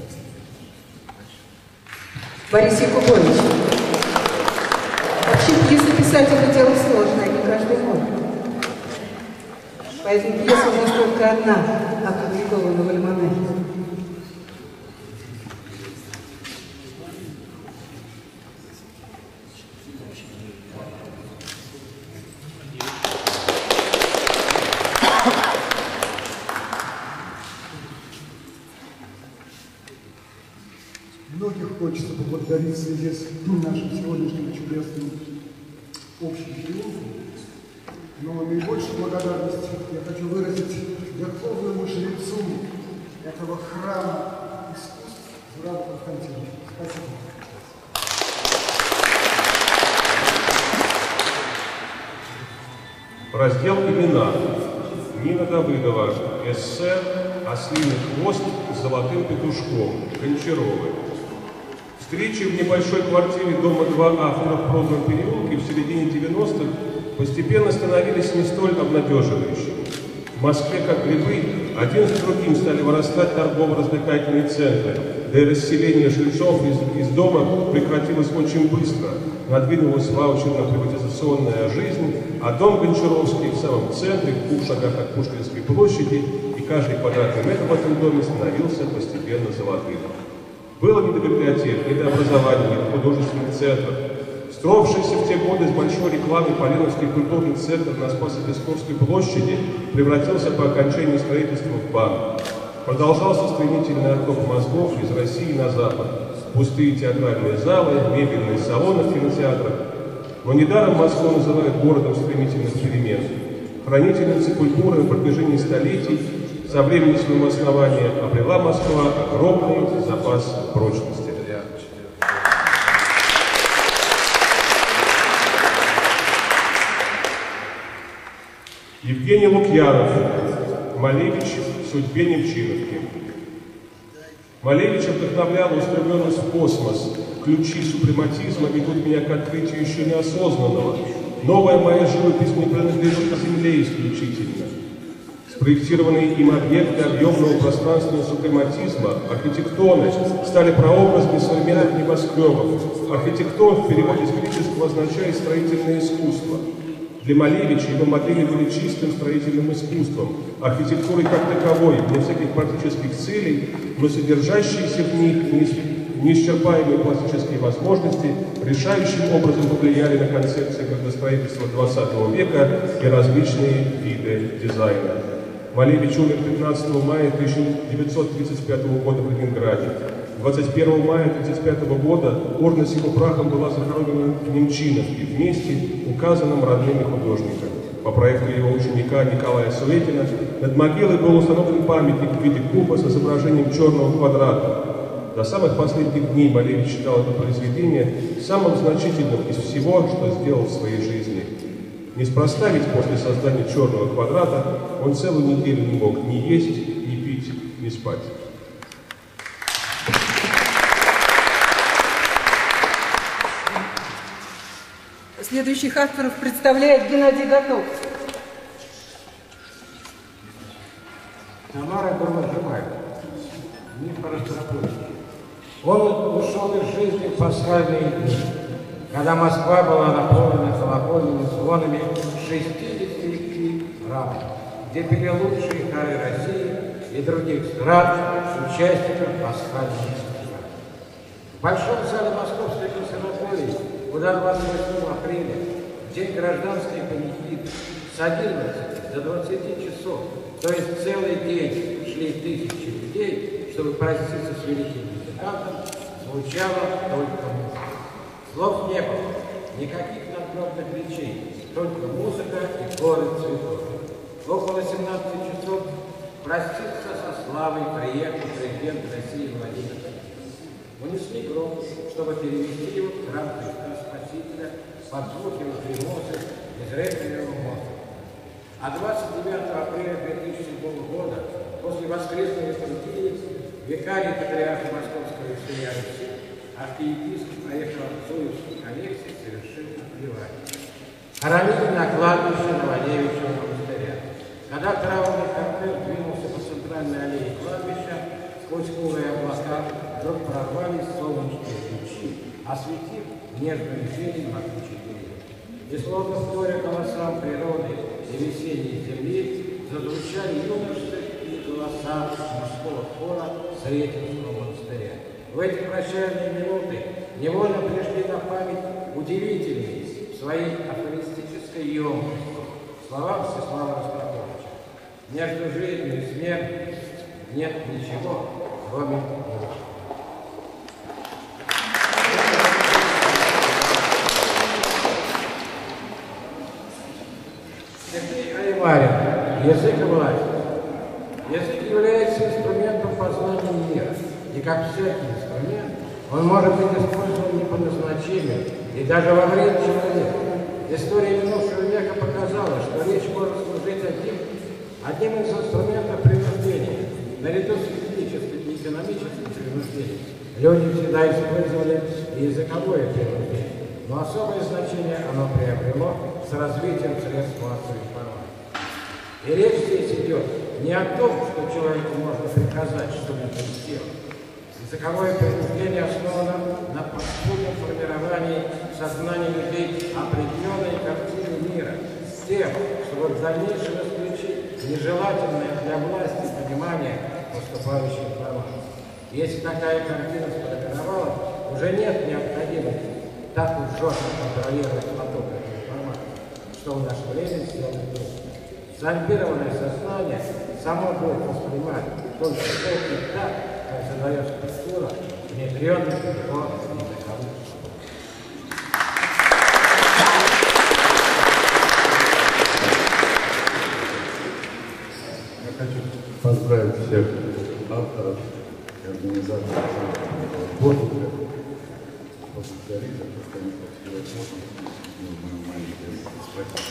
Борис Якубович, вообще пьесу писать это дело сложное, не каждый может. Поэтому пьеса у нас только одна опубликована в «Альманахе». Многих хочется поблагодарить в связи с нашим сегодняшним чудесным общим триумфом. Но наибольшую благодарность я хочу выразить верховному жрецу этого храма искусств Зураву Константиновичу. Спасибо. Раздел «Имена». Нина Давыдова. Эссе «Ослиный хвост с золотым петушком». Гончаровы. Встречи в небольшой квартире дома два А в Трехпродном переулке в середине девяностых постепенно становились не столь обнадеживающими. В Москве, как грибы, один за другим стали вырастать торгово-развлекательные центры, да и расселение жильцов из, из дома прекратилось очень быстро. Надвинулась ваучерно-приватизационная жизнь, а дом Гончаровский в самом центре, в двух шагах от Пушкинской площади, и каждый квадратный метр в этом доме становился постепенно золотым. Было не до библиотек, не до образования, не до художественных центров. Строившийся в те годы с большой рекламой Поленовский культурный центр на Спасо-Песковской площади превратился по окончании строительства в банк. Продолжался стремительный отток мозгов из России на Запад. Пустые театральные залы, мебельные салоны в кинотеатрах. Но недаром Москву называют городом стремительных перемен. Хранительница культуры на протяжении столетий со времени своего основания обрела Москва огромный запас прочности. Евгений Лукьянов. Малевич в судьбе Немчиновки. Малевич вдохновлял устремленность в космос. Ключи супрематизма ведут меня к открытию еще неосознанного. Новая моя живопись не принадлежит Земле исключительно. Спроектированные им объекты объемного пространственного супрематизма, архитектоны, стали прообразами современных небоскребов. Архитектон в переводе с греческого означает «строительное искусство». Для Малевича его модели были чистым строительным искусством, архитектурой как таковой, для всяких практических целей, но содержащиеся в них неисчерпаемые пластические возможности решающим образом повлияли на концепции градостроительства двадцатого века и различные виды дизайна. Малевич умер пятнадцатого мая тысяча девятьсот тридцать пятого года в Ленинграде. двадцать первого мая тысяча девятьсот тридцать пятого года урна с его прахом была захоронена в Немчиновке, в месте, указанном родными художника. По проекту его ученика Николая Суетина над могилой был установлен памятник в виде куба с изображением черного квадрата. До самых последних дней Малевич считал это произведение самым значительным из всего, что сделал в своей жизни. Неспроста ведь после создания черного квадрата он целую неделю не мог ни есть, ни пить, ни спать. Следующих авторов представляет Геннадий Готов. Тамара Гурмахимаева. Не по-растработке. Он ушел из жизни в пасхальные дни, когда Москва была наполнена колокольными звонами шестидесяти храмов, где пели лучшие хоры России и других стран, участников пасхальных фестивалей. В большом зале Московской консерватории, куда двадцать восьмого апреля, в день гражданской панихиды, с одиннадцати до двадцати часов, то есть целый день, шли тысячи людей, чтобы проститься с великим музыкантом, звучала только музыка. Слов не было, никаких надгробных речей, только музыка и горы цветов. Около семнадцати часов проститься со славой приехал президент России Владимир Путин. Унесли гроб, чтобы перевести его в храм Христа Спасителя под звуки лакримозы из реквиема мозга. А двадцать девятого апреля две тысячи седьмого года, после воскресной литургии, викарий патриарха Московского Исаия Руси, архиепископ Орехово-Зуевской коллекции совершил отливание. Хоронили на кладбище Новодевичьего монастыря. Когда траурный кортеж двинулся по центральной аллее кладбища, сквозь курые облака вдруг прорвались солнечные лучи, осветив нежную зелень могучих деревьев. И словно вторя голосам природы и весенней земли зазвучали юношеские голоса мужского хора Сретенского монастыря. В эти прощальные минуты невольно пришли на память удивительные в своей афористической емкости слова Всеслава Ростроповича. Между жизнью и смертью нет ничего, кроме мира. Сергей Айварин. Язык и власть. Язык является инструментом познания мира, и как всякий инструмент, он может быть использован не по назначению и даже во вред человека. История минувшего века показала, что речь может служить одним, одним из инструментов принуждения. Наряду с физическим и экономическим принуждением люди всегда использовали и языковое принуждение, но особое значение оно приобрело с развитием средств массовой информации. И речь здесь идет не о том, что человеку можно приказать что-нибудь сделать. Языковое принуждение основано на подспудном формировании сознания людей определенной картины мира, с тем, чтобы в дальнейшем исключить нежелательное для власти понимание поступающей информации. Если такая картина сформировалась, уже нет необходимости так уж жестко контролировать поток этой информации, что в наше время сделано трудно. Зомбированное сознание само будет воспринимать только то и так, как задает структура, внедренная в его языковых. Я хочу поздравить всех авторов и организаторов сборника. Поблагодарить за то, что они получили возможность. Мою маленькую спасибо.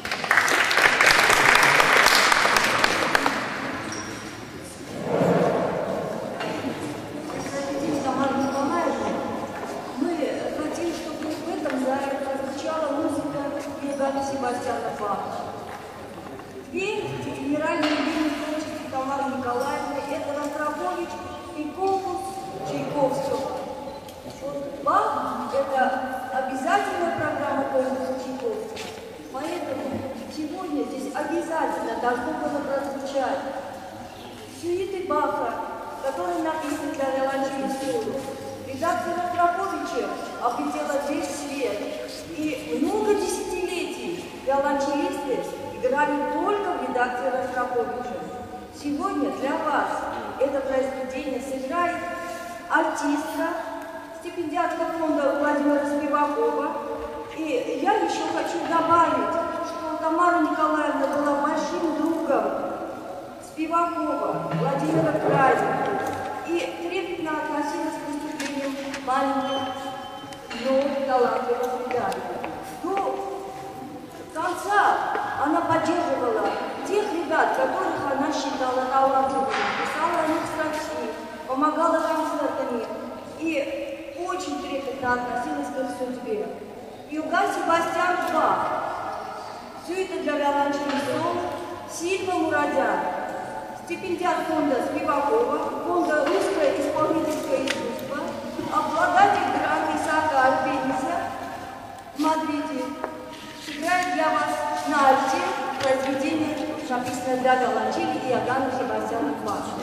Себастьяна Баха. Теперь генеральный юбилейный творческий Тамары Николаевны — это Ростропович и конкурс Чайковского. Вот Бах — это обязательная программа конкурса Чайковского. Поэтому сегодня здесь обязательно должно было прозвучать сюиты Баха, которые написаны для виолончели соло. Редакция Ростроповича облетела весь свет, и много десятилетий виолончелисты играли только в редакции Ростроповича. Сегодня для вас это произведение сыграет артистка, стипендиатка фонда Владимира Спивакова. И я еще хочу добавить, что Тамара Николаевна была большим другом Спивакова, Владимира Кравина, и трепетно относилась к выступлениям маленьких, но талантливых ребят. До конца она поддерживала тех ребят, которых она считала талантливыми, писала о них статьи, помогала концертами и очень трепетно относилась к их судьбе. Иоганн Себастьян Бах, сюита для виолончели соло, Сильва Мурадян, стипендиат фонда Спивакова, фонда «Русское исполнительское искусство», обладатель гранта Исаака Альбениса в Мадриде, сыграет для вас на альте произведение, написанное для виолончели Иоганна Себастьяна Баха.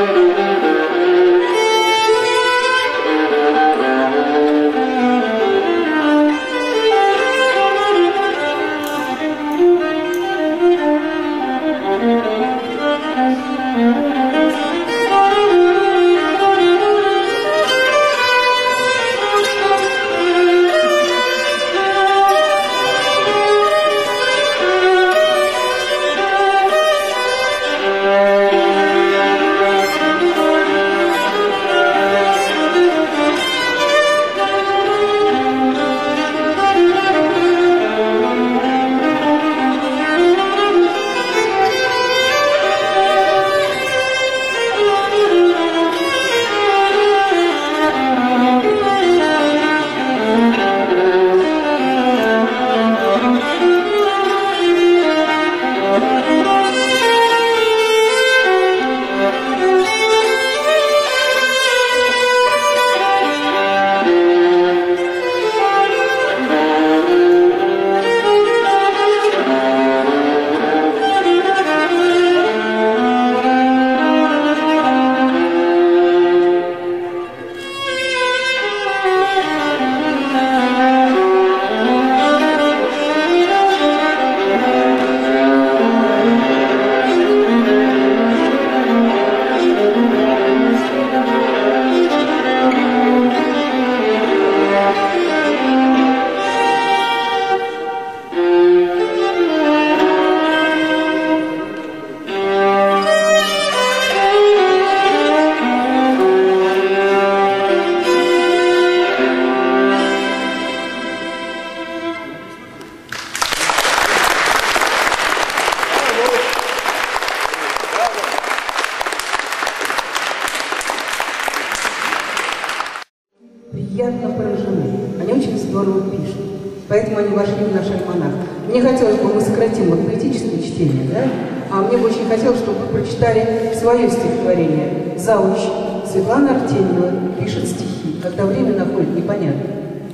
приятно поражены. Они очень здорово пишут. Поэтому они вошли в наш альманах. Мне хотелось бы, мы сократим вот поэтическое чтение, да? А мне бы очень хотелось, чтобы вы прочитали свое стихотворение. Зауч Светлана Артемьева пишет стихи. Когда время находит, непонятно.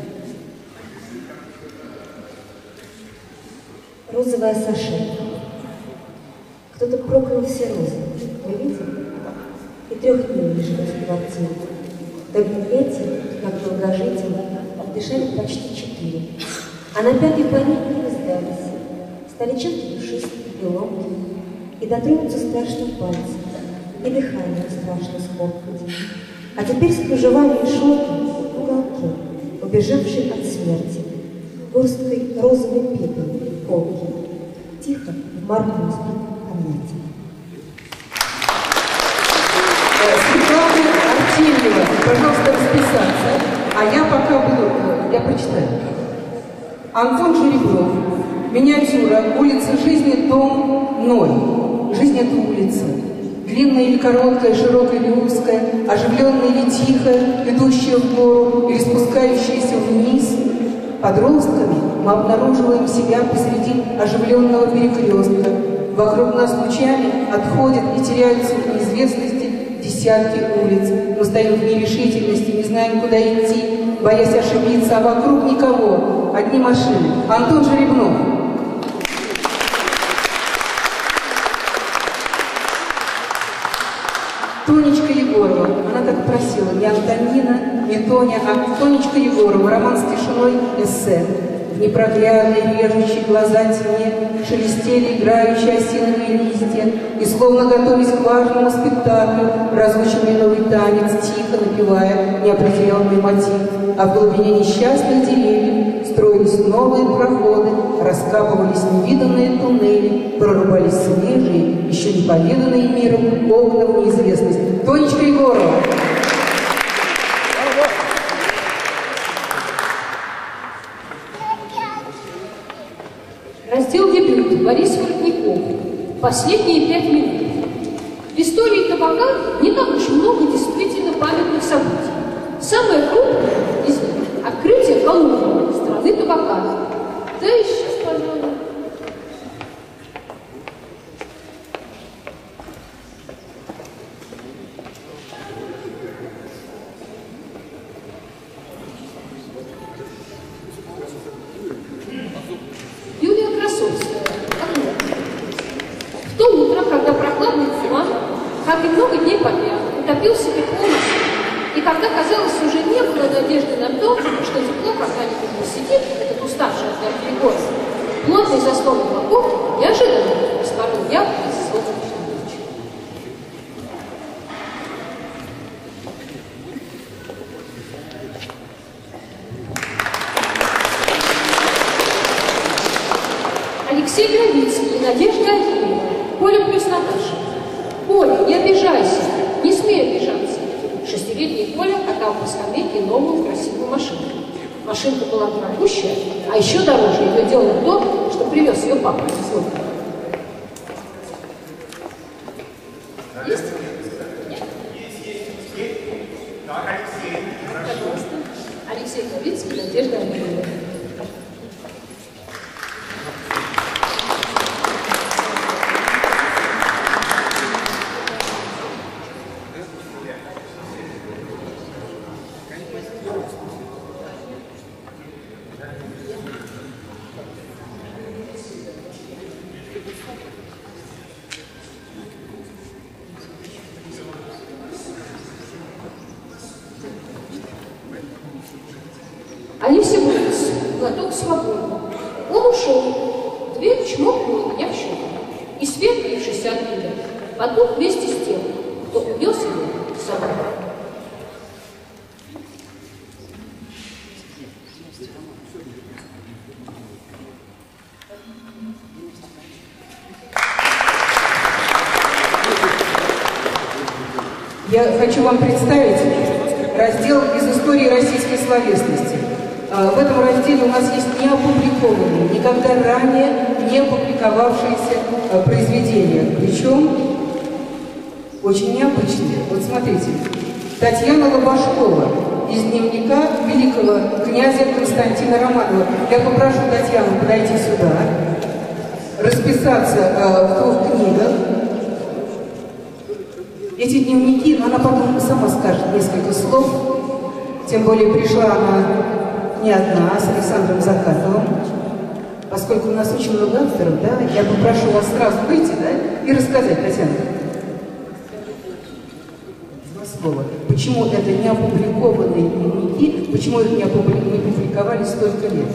Розовая саше. Кто-то проклял все розы. Вы видите? И трех дней не живет в квартире. Только эти, как долгожители, дышали почти четыре. А на пятый планете не раздались. Стали чем-то душистые и ломкие. И дотронуться страшно пальцем. И дыхание страшно скомкать. А теперь с кружевами и шелком в уголке, убежавший от смерти, горсткой розовой пепел колки, тихо в марком объятии. Светлана Артемьева, пожалуйста, расписаться. А я пока буду, я прочитаю. Антон Жеребнов. Миниатюра. Улица Жизни, дом ноль. Жизнь — это улица. Длинная или короткая, широкая или узкая, оживленная или тихая, идущая в гору или спускающаяся вниз. Подростками мы обнаруживаем себя посреди оживленного перекрестка. Вокруг нас лучами отходят и теряются в неизвестности десятки улиц. Мы стоим в нерешительности, не знаем, куда идти, боясь ошибиться, а вокруг никого, одни машины. Антон Жеребнов. Тонечка Егорова, она так просила, не Антонина, не Тоня, а Тонечка Егорова, роман с тишиной, эссе. В непроглядной, режущей глаза тьме шелестели играющие осиновые листья, и, словно готовясь к важному спектаклю, разучивали новый танец, тихо напевая неопределенный мотив. А в глубине несчастных деревьев строились новые проходы, раскапывались невиданные туннели, прорубались свежие, еще не поведанные миром окна в неизвестность. Тонечка Егорова. Раздел дебют. Борис Воротников. Последние пять минут. В истории табака не так уж много действительно памятных событий. Самое крупное из них – открытие Колумба, страны табака. Да и сейчас, пожалуй. Юлия Красовская. В то утро, когда прохладная зима, как и много дней подряд, утопил себе полностью. И когда, казалось, уже не было надежды на то, что тепло когда-нибудь посидит, этот уставший от Григория, плотный заслон облаков неожиданно распорол яркий солнечный луч. Алексей Гравицкий и Надежда Алиева. Коля плюс Наташа. Коля, не обижайся, не смей обижаться. Шестилетний Коля катал по скамейке новую красивую машинку. Машинка была дорогущая, а еще дороже ее делал то, что привез ее папа из Лондона. Есть? Нет? Пожалуйста. Алексей Гравицкий, Надежда Алиева. Алисе Бурец, глоток свободы. Он ушел, дверь чмокнула меня в щеку. И свет, лившийся от вида, потух вместе с тем, кто унес его с собой. Я хочу вам представить раздел из истории российской словесности. В этом разделе у нас есть неопубликованные, никогда ранее не публиковавшиеся произведения, причем очень необычные. Вот смотрите, Татьяна Лобашкова из дневника великого князя Константина Романова. Я попрошу Татьяну подойти сюда, расписаться в двух книгах. Эти дневники, но она потом сама скажет несколько слов, тем более пришла она не одна, а с Александром Закатовым. Поскольку у нас очень много авторов, да, я попрошу вас сразу выйти, да, и рассказать, Татьяна. Два слова. Почему это не опубликованные дневники, почему их не, опубли... не публиковали столько лет?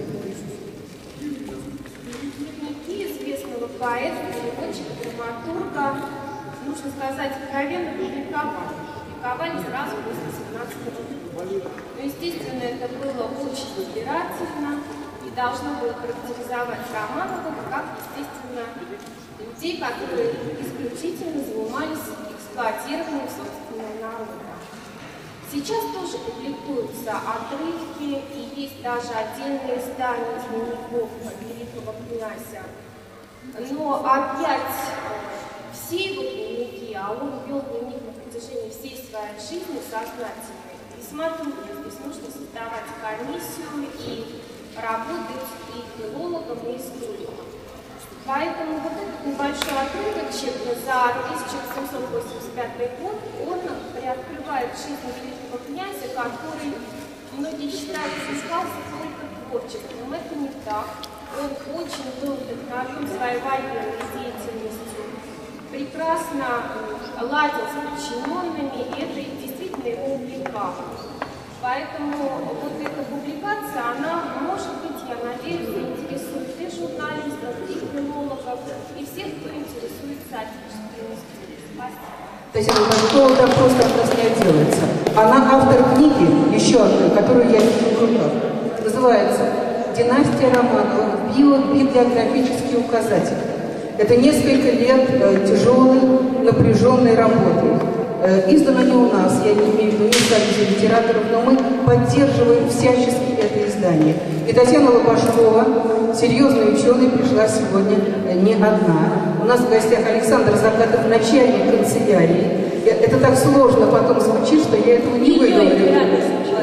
Дневники известного поэта, переводчика, драматурга, нужно сказать, откровенно публиковали. Публиковали сразу после семнадцатого года. Но, естественно, это было очень избирательно и должно было характеризовать Романова как, естественно, людей, которые исключительно занимались эксплуатированием собственного народа. Сейчас тоже публикуются отрывки, и есть даже отдельные издания дневников великого князя. Но опять все его дневники, а он вел дневник на протяжении всей своей жизни сознательно, весьма трудно. Здесь нужно создавать комиссию и работать и филологом, и историком. Поэтому вот этот небольшой отрывочек за тысяча восемьсот восемьдесят пятый год, он приоткрывает жизнь великого князя, который многие считают искался только творчеством. Это не так. Он очень был вдохновлен своей военной деятельностью, прекрасно ладил с подчиненными, и это действительно его увлекало. Поэтому вот эта публикация, она, может быть, я надеюсь, заинтересует и журналистов, и филологов, и всех, кто интересуется отечественной историей. Спасибо. Татьяна Лобашкова так просто от нас не отделается. Она автор книги, еще одной, которую я вижу в руках. Называется «Династия Романовых. Библиографический указатель». Это несколько лет э, тяжелой, напряженной работы. Э, издано не у нас, я не имею в виду не союза литераторов, но мы поддерживаем всячески это издание. И Татьяна Лобашкова, серьезный ученый, пришла сегодня не одна. У нас в гостях Александр Закатов, начальник канцелярии. Это так сложно потом звучит, что я этого не выговорю.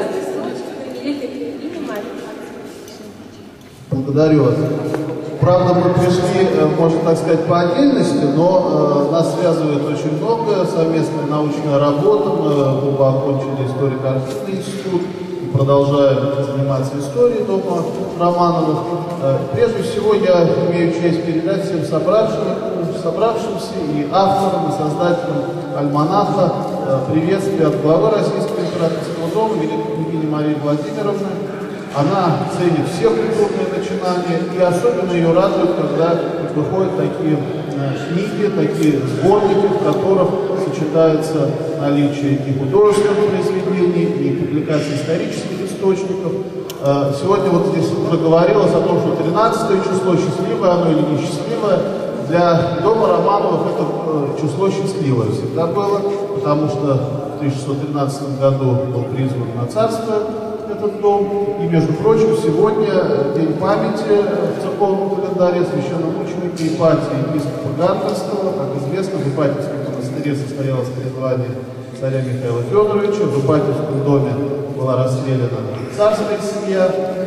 Благодарю вас. Правда, мы пришли, можно так сказать, по отдельности, но э, нас связывает очень много, совместная научная работа. Мы оба окончили историко-архивный институт и продолжаем заниматься историей дома Романовых. Э, прежде всего, я имею честь передать всем собравшимся и авторам, и создателям альманаха приветствие от главы Российского императорского дома, великой княгини Марии Владимировны. Она ценит все культурные начинания, и особенно ее радует, когда выходят такие книги, такие сборники, в которых сочетается наличие и художественных произведений, и публикаций исторических источников. Сегодня вот здесь проговорилось о том, что тринадцатое число счастливое, оно или несчастливое. Для дома Романовых это число счастливое всегда было, потому что в тысяча шестьсот тринадцатом году был призван на царство этот дом. И, между прочим, сегодня день памяти в церковном календаре священномученика Ипатия епископа Гамбургского. Как известно, в Ипатьевском монастыре состоялось призвание царя Михаила Федоровича. В Ипатьевском доме была расстреляна царская семья.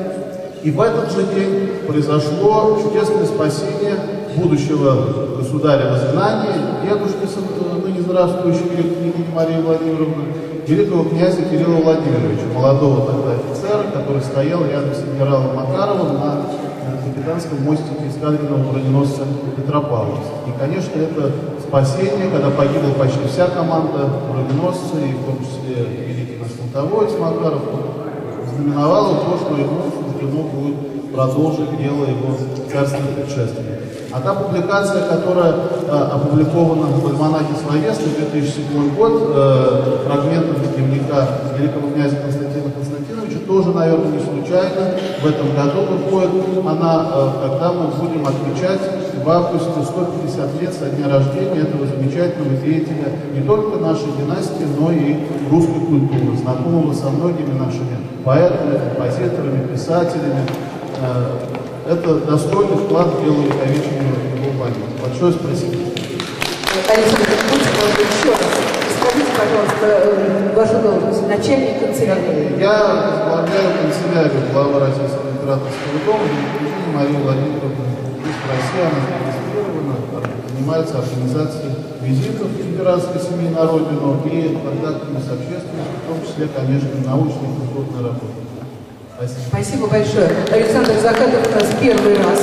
И в этот же день произошло чудесное спасение будущего государя в изгнании, дедушки ныне здравствующей великой княгини Марии Владимировны, великого князя Кирилла Владимировича, молодого тогда офицера, который стоял рядом с генералом Макаровым на капитанском мостике эскадренного броненосца Петропавловск. И, конечно, это спасение, когда погибла почти вся команда броненосца, и в том числе великий наш фронтовой Макаров, знаменовало то, что ему суждено будет продолжить дело его царственных предшественников. А та публикация, которая э, опубликована в альманахе «Словесный» две тысячи седьмой год, э, фрагментов дневника великого князя Константина Константиновича, тоже, наверное, не случайно в этом году выходит. Она, э, когда мы будем отмечать в августе сто пятьдесят лет со дня рождения этого замечательного деятеля не только нашей династии, но и русской культуры, знакомого со многими нашими поэтами, композиторами, писателями. Э, Это достойный вклад в дело увековечения его памяти. Большое спасибо. Александр, будьте, еще раз, скажите, пожалуйста, вашу должность, начальник канцелярии. Я возглавляю канцелярию главы Российского императорского дома, княгини Марии Владимировны. Здесь в России она зарегистрирована, занимается организацией визитов императорской семьи на родину и контактами с общественностью, в том числе, конечно, научной и культурной работой. Спасибо. Спасибо большое. Александр Закатов у нас первый раз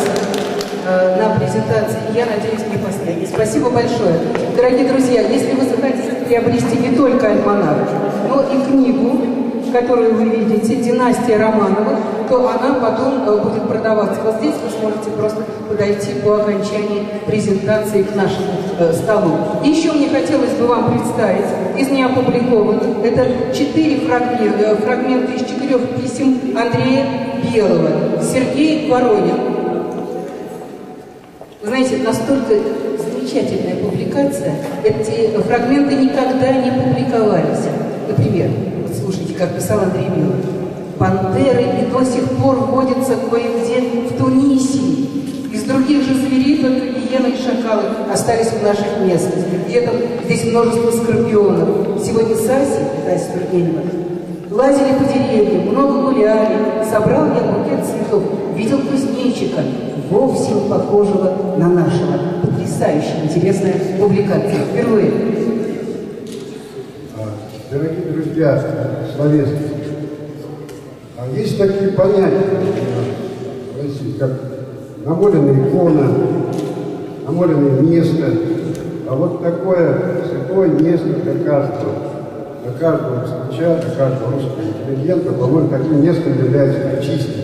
э, на презентации. Я надеюсь, не последний. Спасибо большое. Дорогие друзья, если вы захотите приобрести не только альманах, но и книгу, которую вы видите, «Династия Романовых», то она потом э, будет продаваться. Вот здесь вы сможете просто подойти по окончании презентации к нашему э, столу. И еще мне хотелось бы вам представить из неопубликованных, это четыре фрагмента, фрагмента из четырех писем Андрея Белого, Сергей Воронин. Вы знаете, настолько замечательная публикация, эти фрагменты никогда не публиковались. Например, вот слушайте, как писал Андрей Белый. Пантеры и до сих пор водятся кое-где в Тунисии. Из других же зверей только гиены и шакалы остались в наших местностях. При этом здесь множество скорпионов. Сегодня Саси, Тася Тургенева, лазили по деревьям, много гуляли, собрал я букет цветов, видел кузнечика, вовсе не похожего на нашего. Потрясающе интересная публикация. Впервые. Дорогие друзья, словесные, есть такие понятия в России, как намоленная икона, намоленное место, а вот такое святое место для каждого, для каждого москвича, для каждого русского интеллигента, по-моему, таким местом является Чистый.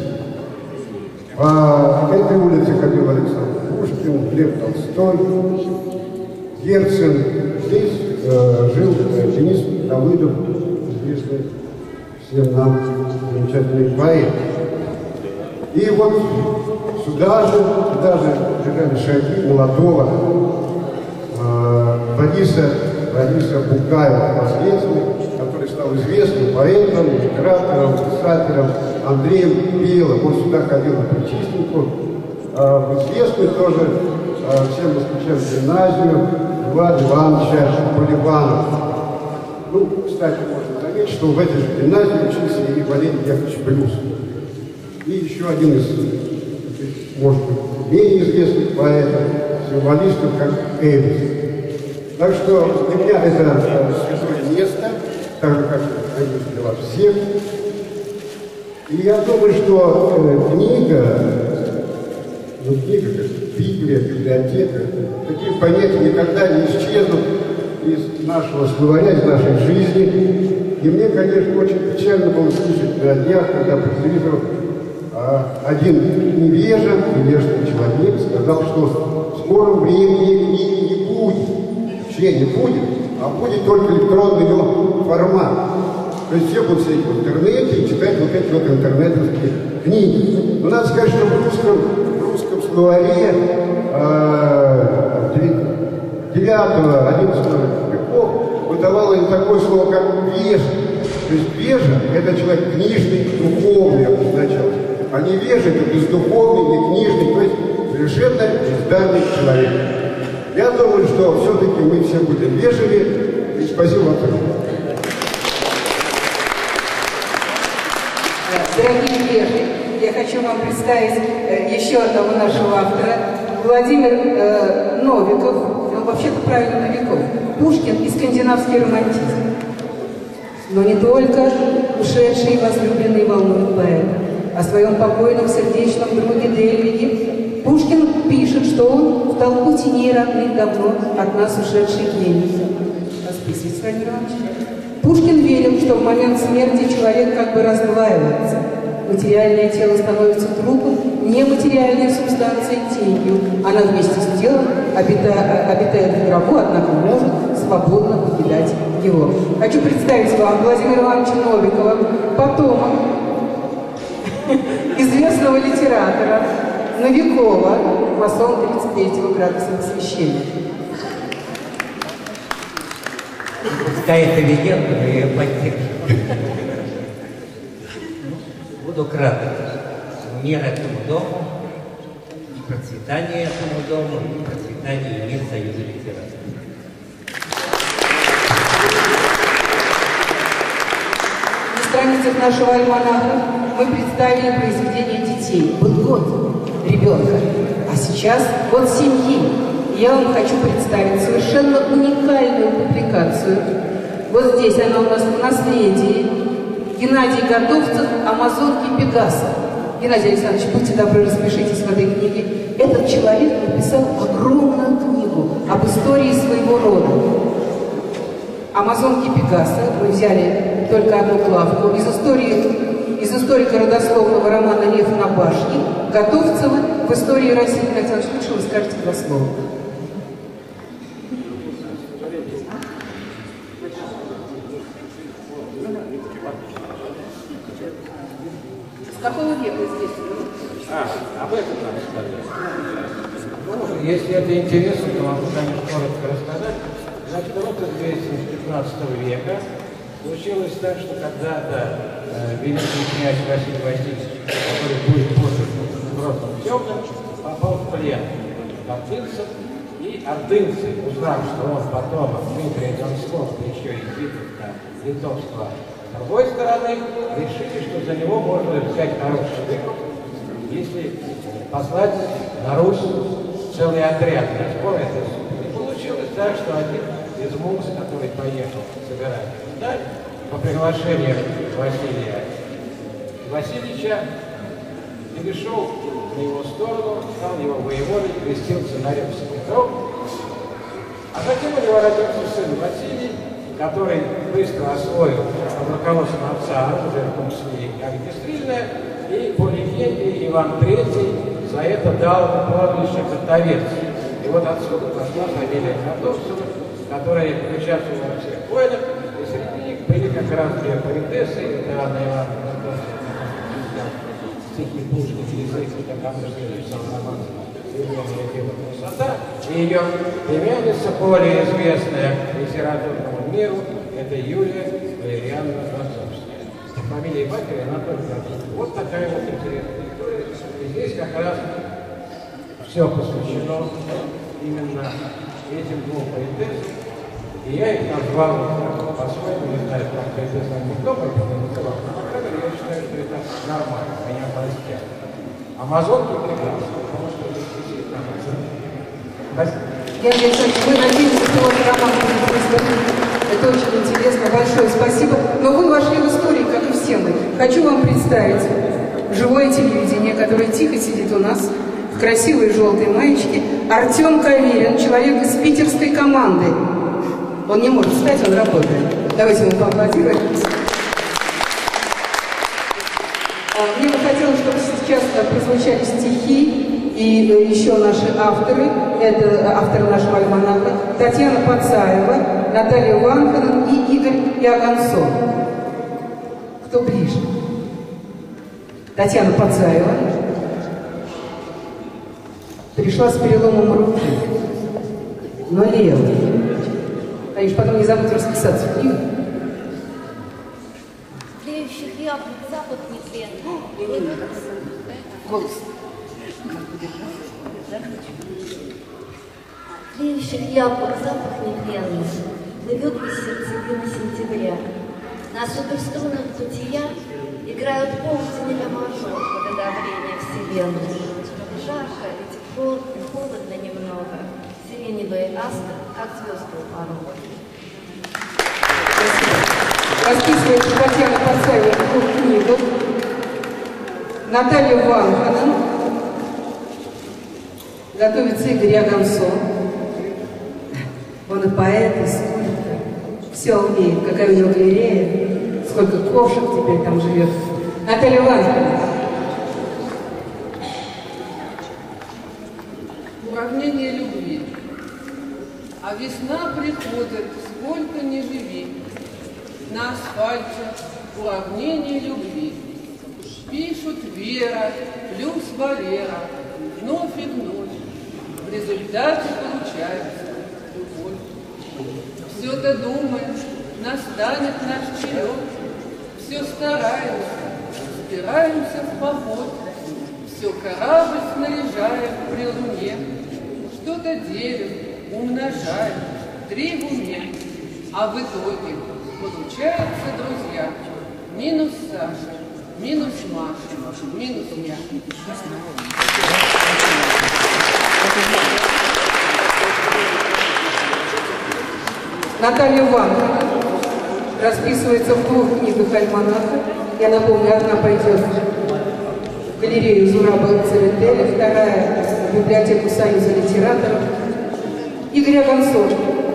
По этой улице ходил Александр Пушкин, Лев Толстой, Герцен. Здесь э, жил э, Денис Давыдов, известный всем нам замечательный поэт. И вот сюда же, сюда же ждали шаги молодого э, Бориса, Бориса Бугаева, последствия, который стал известным поэтом, литератором, писателем Андреем Белым. Он сюда ходил на Пречистенку, э, в известную тоже э, всем москвичам гимназию Ивана Ивановича Поливанова. Ну, кстати, можно заметить, что в этой же гимназии учился и Валерий Яковлевич Блюз. И еще один из, может быть, менее известных поэтов, символистов, как Элис. Так что для меня это святое место, так же, как и для вас всех. И я думаю, что э, книга, ну, книга, как Библия, библиотека, такие понятия никогда не исчезнут из нашего словаря, из нашей жизни. И мне, конечно, очень печально было слышать на днях, когда по телевизору а, один невежа, невежный человек сказал, что в скором времени книги не будет. Вообще не будет, а будет только электронный ее формат. То есть все будут сидеть в интернете и читать вот эти вот интернетовские книги. Но надо сказать, что в русском, в русском словаре девятого-одиннадцатого веков выдавало им такое слово, как вежа. То есть вежа – это человек книжный, духовный обозначал. А невежа – это бездуховный, не книжный, то есть совершенно бездарный человек. Я думаю, что все-таки мы все будем вежливы. И спасибо вам. Дорогие вежи, я хочу вам представить э, еще одного нашего автора, Владимир э, Новиков, он вообще-то правильно Новиков, Пушкин и скандинавский романтизм. Но не только ушедший и возлюбленный волнует поэта. О своем покойном сердечном друге Дельвиге Пушкин пишет, что он в толпу теней родных давно от нас ушедший гений. Расписывайте, Владимир Иванович. Пушкин верил, что в момент смерти человек как бы раздваивается. Материальное тело становится трупом, нематериальная субстанция тенью. Она вместе с телом обитает, обитает в гробу, однако может свободно покидать его. Хочу представить вам Владимира Ивановича Новикова, потомок известного литератора Новикова, масон тридцать третьего градуса посвящения. Пускай это легенда, но ее поддерживаю. Буду краток. Мир этому дому, процветание этому дому, процветание и мир Союза литераторов. На страницах нашего альманаха мы представили произведение детей. Вот год ребенка, а сейчас год семьи. Я вам хочу представить совершенно уникальную публикацию. Вот здесь она у нас в наследии. Геннадий Готовцев «Амазонки Пегаса». Геннадий Александрович, будьте добры, распишитесь в этой книге. Этот человек написал огромную книгу об истории своего рода. «Амазонки Пегаса» мы взяли только одну главку из истории, из историко-родословного романа «Лев на башне» Готовцева в истории России. Геннадий Александрович, лучше вы скажете два слова. С какого века здесь? А, об этом надо сказать. Ну, если это интересно, то могу, конечно, коротко рассказать. Значит, вот известен с пятнадцатого века случилось так, что когда-то э, великий князь Василий Васильевич, который будет позже взрослым темным, попал в плен ордынцев, и ордынцы, узнав, что он потомок Дмитрия Донского, еще и Витовта, литовства, с другой стороны, решили, что за него можно взять хороший выкуп, если послать на Русь целый отряд. На спор это и получилось так, что один из муз, который поехал собирать медаль, по приглашению Василия Васильевича, перешел на его сторону, стал его воеводой, крестился на Репсе Петров. А затем у него родился сын Василий, который быстро освоил под руководством отца оружие, в том числе и огнестрельное, и по легенде Иван Третий за это дал прозвище Готовец. И вот отсюда пошла фамилия Готовцева, которая участвовала во всех войнах, и среди них были как раз две поэтессы, это Анна Ивановна Готовцева, стихи Пушкина, язык, как она написал роман «Современная дева красота», и ее племянница, более известная литературному миру, это Юлия Валерьяновна Гонцовская. Фамилия матери Анатолий Гонцовский. Вот такая вот интересная история. И здесь как раз все посвящено именно этим двум поэтессам. И я их назвал по-своему, не знаю, как поэтесса никто бы их не называл, но, по крайней мере, я считаю, что это нормально, меня простят. Амазонки прекрасно, потому что это действительно Амазонки. Я надеюсь, вы надеетесь, что ваш роман будет происходить. Это очень интересно. Большое спасибо. Но вы вошли в историю, как и все мы. Хочу вам представить живое телевидение, которое тихо сидит у нас в красивой желтой маечке. Артем Каверин, человек из питерской команды. Он не может встать, он работает. Давайте ему поаплодируем. Мне бы хотелось, чтобы сейчас прозвучали стихи и еще наши авторы. Это авторы нашего альманаха. Татьяна Пацаева, Наталья Ванханен и Игорь Иогансон. Кто ближе? Татьяна Пацаева пришла с переломом руки, но левой. Конечно, потом не забудь расписаться в книгу. Тлеющих яблок запах нетленный. Голос. Тлеющих яблок запах нетленный плывет из сердцевины сентября. На суперструнах бытия играют полдень или мажор под одобрение вселенной. Жарко и тепло, и холодно немного. Сиреневые асты, как звезды у порога. Расписывает Татьяна Пацаева в двух книгах. Наталья Ванханен. Готовится Игорь Иогансон. Он и поэт, и скульптор. Все умеет. Какая у него галерея. Сколько кошек теперь там живет. Наталья Ванханен. Уравнение любви. А весна приходит, сколько ни живи. На асфальте уравнение любви. Пишут Вера плюс Валера. Вновь и вновь. В результате получается любовь. Все-то думаем, настанет наш черед. Все стараемся, собираемся в поход. Все корабль снаряжаем при луне. Что-то делим, умножаем, три в уме. А в итоге получается, друзья, минус Саша, минус Маша, минус я. Наталья Ванханен расписывается в двух книгах альманаха. Я напомню, одна пойдет в галерею Зураба Церетели, вторая в библиотеку Союза литераторов. Игорь Иогансон.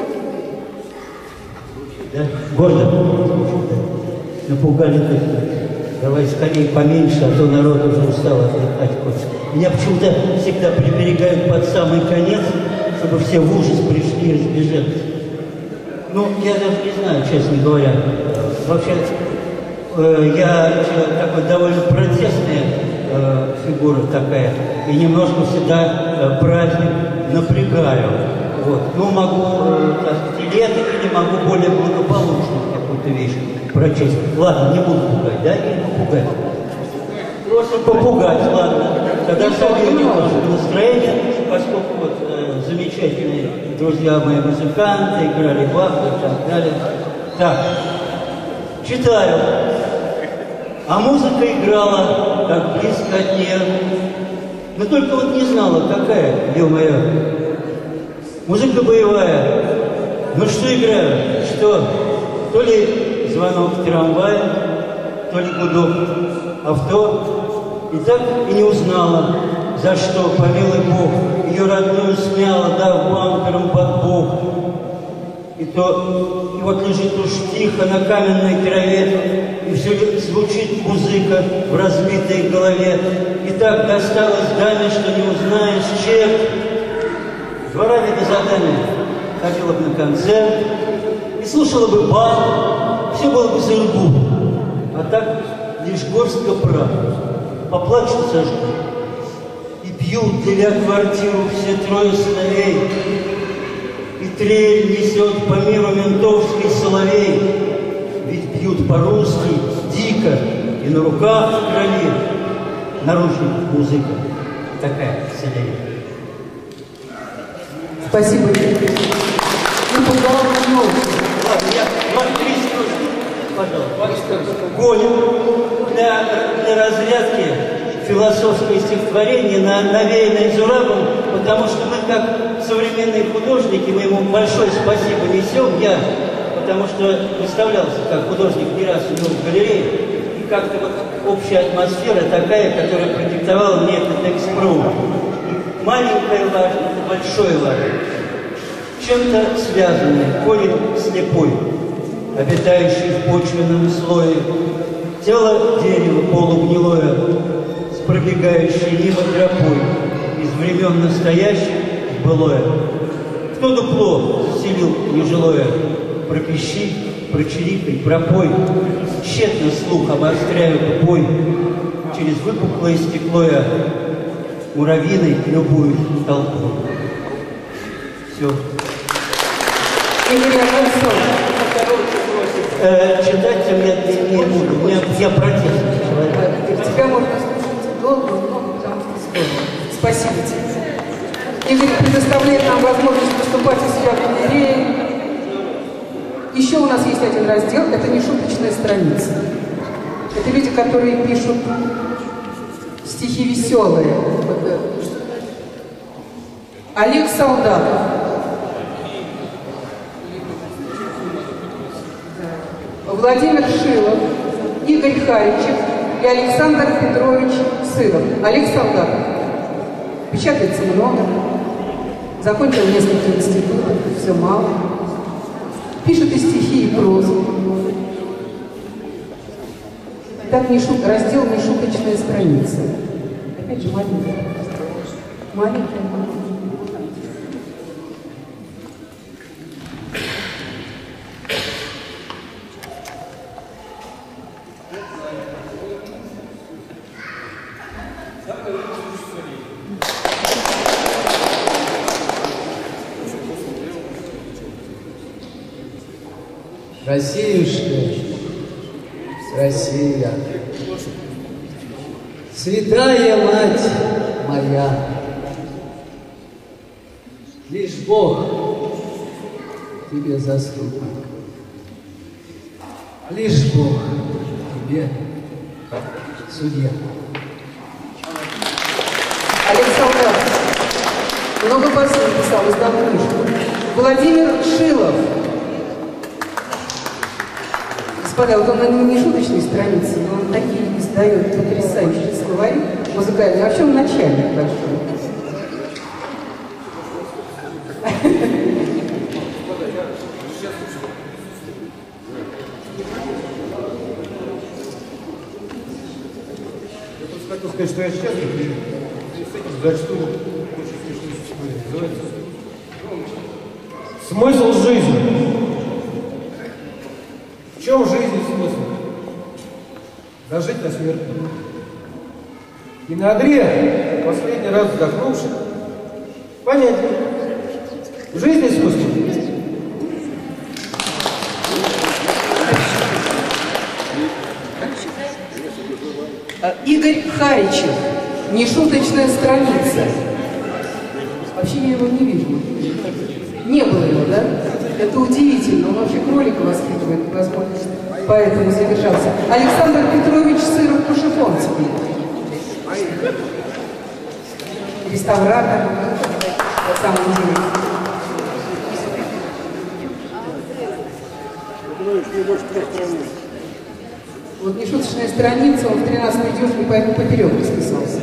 Да? Гордо? Напугали как-то. Давай скорее поменьше, а то народ уже устал отдыхать хочет. Меня почему-то всегда приберегают под самый конец, чтобы все в ужас пришли и разбежались. Ну, я даже не знаю, честно говоря. Вообще, э, я человек такой довольно протестная э, фигура такая, и немножко всегда э, праздник напрягаю. Вот. Ну, могу, э, так сказать, или это, или могу более благополучную какую-то вещь прочесть. Ладно, не буду пугать, да? Или попугать? Просто попугать, ладно. Тогда согрею немножко настроение, поскольку вот э, замечательные друзья мои музыканты, играли Баха и так далее. Так, читаю. А музыка играла так близко от нее. Но только вот не знала, какая, ё-моё. Музыка боевая. Ну что играю? Что? То ли звонок в трамвае, то ли гудок авто. И так и не узнала, за что, помилуй Бог, ее родную смяла, дав бампером под бок. И то, и вот лежит уж тихо на каменной траве, и все звучит музыка в разбитой голове. И так досталось даме, что не узнаешь, чем. Дворами до задания ходила бы на концерт и слушала бы Бах, все было бы за рыбу. А так лишь горстка правды. Поплачут сожгут. И пьют, деля квартиру все трое сыновей. И трель несет по миру ментовский соловей. Ведь пьют по-русски, дико, и на руках в крови. Наручник музыка. Такая соловей. Спасибо. Ладно, я вам три строчки, пожалуйста. Гоню для, для разрядки философское стихотворение, на, навеянное Зурабом, потому что мы, как современные художники, мы ему большое спасибо несем. Я, потому что выставлялся как художник не раз у него в галерее, и как-то вот общая атмосфера такая, которая продиктовала мне этот экспромт. Маленькое важно, это большое важно. чем-то связанный, корень слепой, обитающий в почвенном слое, тело дерева полугнилое, с пробегающей мимо тропой, из времен настоящих в былое. Кто дупло вселил нежилое, пропищи, прочирикай, пропой, тщетно слух обостряю тупой, через выпуклое стекло я муравьиной любую толпой. Все. Э, читать я не, не буду, я, я протестный человек. Тебя можно слушать долго, много, потому что сложно. Спасибо тебе. Игорь предоставляет нам возможность выступать у себя в галерее. Еще у нас есть один раздел, это нешуточная страница. Это люди, которые пишут стихи веселые. Олег Солдатов. Владимир Шилов, Игорь Харичев и Александр Петрович Сыров. Олег Солдатов. Печатается много. Закончил несколько институтов, все мало. Пишет и стихи, и прозу. Так не шут... раздел «Нешуточная страница». Опять же маленькая. Маленькая. Россиюшка, Россия, святая мать моя, лишь Бог тебе заступник, лишь Бог тебе судья. Олег Солдатов много басен написал, издал книжку. Владимир Шилов. Господа, вот он на нешуточной странице, но он такие издает потрясающие словари музыкальные. А в чем начальник большой? Я просто хотел сказать, что я счастлив, и с этим зачту очень смешную историю. Называется «Смысл жизни». В чем жизни смысл? Дожить до смерти. И на одре, последний раз вздохнувши, понять, в жизни смысл. Игорь Харичев. Нешуточная страница. Вообще я его не вижу. Не было его, да? Это удивительно. Он вообще кролика воспитывает, возможно, поэтому задержался. Александр Петрович Сыров Пашифонцев. Реставратор. На самом деле. Вот нешуточная страница, он в тринадцатой дюжине, поэтому поперек расписался.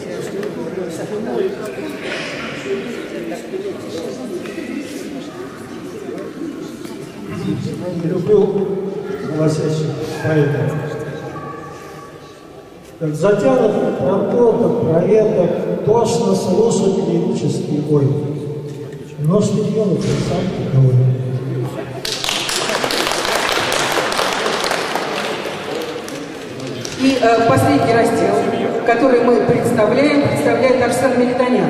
Люблю голосящих поэтов. Как затянут проплоток, проветок, тошно слушать лирический вой. Но шпионов сам таковой. И э, последний раздел, который мы представляем, представляет Арсен Мельтонян.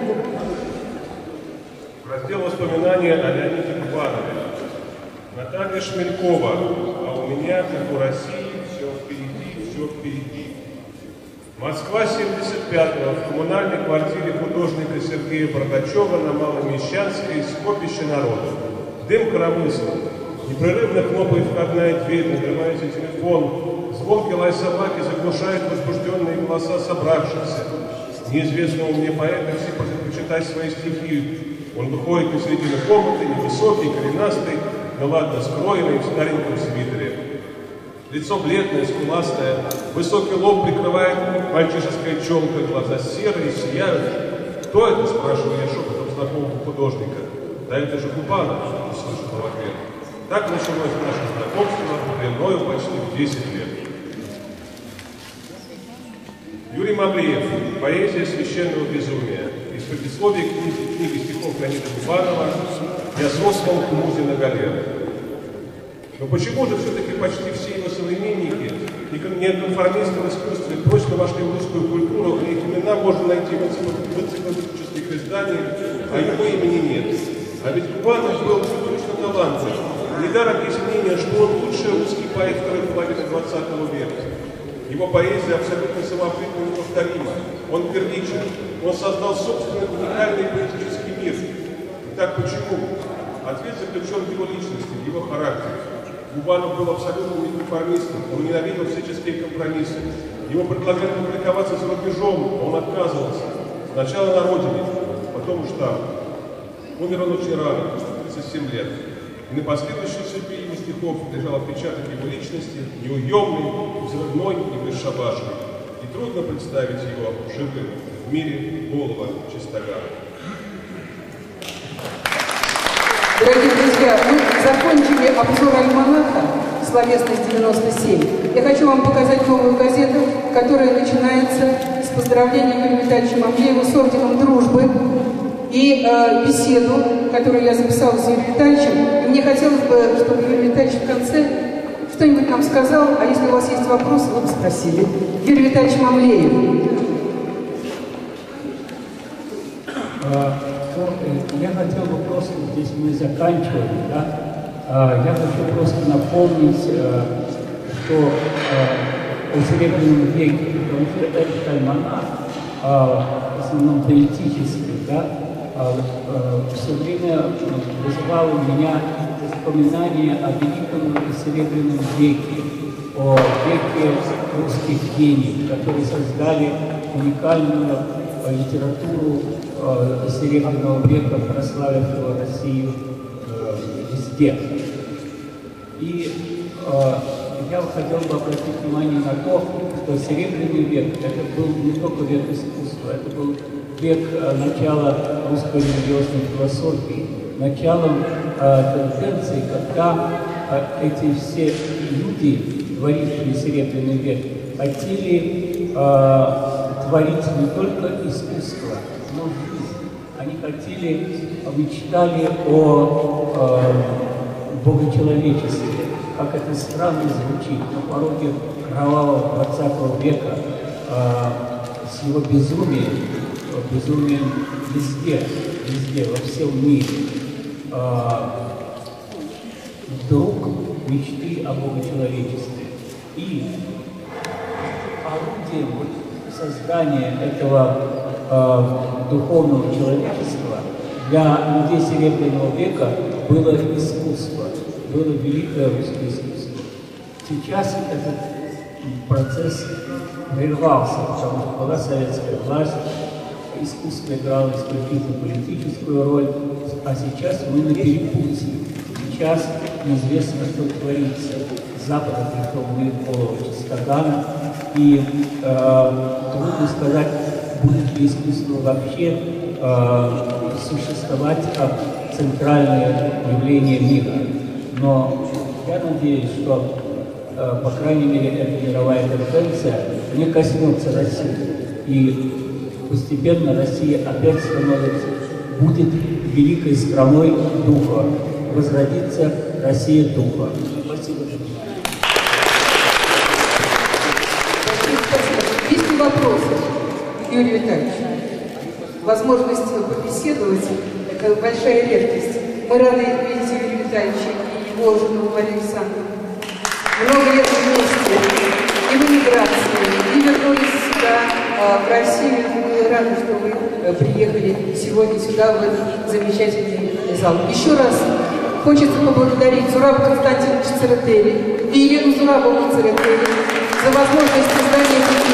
Раздел воспоминания о Леониде Кубанове. Наталья Шмелькова, а у меня, как у России, все впереди, все впереди. Москва семьдесят пятого, в коммунальной квартире художника Сергея Бардачева на Маломещанской, скопище народа. Дым коромысла, непрерывно хлопает входная дверь, надрывается телефон, звонкий лай собаки заглушает возбужденные голоса собравшихся. Неизвестного мне поэта все просят почитать свои стихи. Он выходит на середину комнаты, невысокий, коренастый, ну ладно, скроенный в стареньком свитере. Лицо бледное, скуластое, высокий лоб прикрывает мальчишеская челка, глаза серые, сияют. Кто это, спрашиваю я шепотом знакомого художника. Да это же Губанов, услышал в ответ. Так началось наше знакомство, длиною почти в десять лет. Юрий Мавлиев. Поэзия священного безумия. Из предисловия книги, книги стихов Леонида Губанова «Я сослан к музе на галеры». Но почему же все-таки почти все его современники, неконформисты в искусстве, прочно вошли в русскую культуру, и их имена можно найти в энциклопедических изданиях, а его имени нет? А ведь Губанов был точно талантлив. Недаром есть мнение, что он лучший русский поэт второй половины двадцатого века. Его поэзия абсолютно самобытна и неповторима. Он первичен. Он создал собственный уникальный поэтический мир. Итак, почему? Ответ заключен в его личности, в его характере. Губанов был абсолютно неконформистом, он ненавидел всяческие компромиссы. Ему предлагали публиковаться за рубежом, он отказывался. Сначала на родине, потом в Штатах. Умер он очень рано, тридцать семь лет. И на последующей судьбе его стихов лежал отпечаток его личности, неуемный, взрывной и бесшабашный. И трудно представить его живым в мире голого чистогана. Дорогие друзья, мы закончили обзор альманаха «Словесность девяносто семь». Я хочу вам показать новую газету, которая начинается с поздравления Юрия Витальевича Мавлиева с орденом дружбы и э, беседу, которую я записала с Юрием Витальевичем. И мне хотелось бы, чтобы Юрий Витальевич в конце что-нибудь нам сказал, а если у вас есть вопросы, вы бы спросили. Юрий Витальевич Мавлиев. Я хотел бы просто, здесь мы заканчиваем, да? Я хочу просто напомнить, что о Серебряном веке, потому что этот альманах, в основном политический, да, все время вызывал у меня воспоминания о великом Серебряном веке, о веке русских гениев, которые создали уникальную литературу Серебряного века, прославившего Россию э, везде. И э, я хотел бы обратить внимание на то, что Серебряный век — это был не только век искусства, это был век э, начала русской религиозной философии, началом э, тенденции, когда э, эти все люди, творившие Серебряный век, хотели э, творить не только искусство, но жизнь. Они хотели, мечтали о э, богочеловечестве. Как это странно звучит, на пороге кровавого двадцатого века э, с его безумием, безумием везде, везде, во всем мире. Э, вдруг мечты о богочеловечестве. И орудием создания этого э, духовного человечества для людей Серебряного века было искусство, было великое русское искусство. Сейчас этот процесс прервался, потому что была советская власть, искусство играло исключительно политическую роль, а сейчас мы на перепутье. Сейчас неизвестно, что творится. С Запада пришел мир полного чистогана, и э, трудно сказать, будет ли искусство вообще э, существовать как центральное явление мира. Но я надеюсь, что, э, по крайней мере, эта мировая тенденция не коснется России. И постепенно Россия опять становится, будет великой страной духа. Возродится Россия духа. Спасибо. Есть ли вопросы, Юрий Витальевич? Возможность побеседовать – это большая редкость. Мы рады видеть Юрия Витальевича и его жену Марию Александровну. Много лет вместе, и в эмиграции, и вернулись сюда, в Россию. Мы рады, что вы приехали сегодня сюда, в этот замечательный зал. Еще раз хочется поблагодарить Зураба Константиновича Церетели и Елену Зурабовну Церетели за возможность издания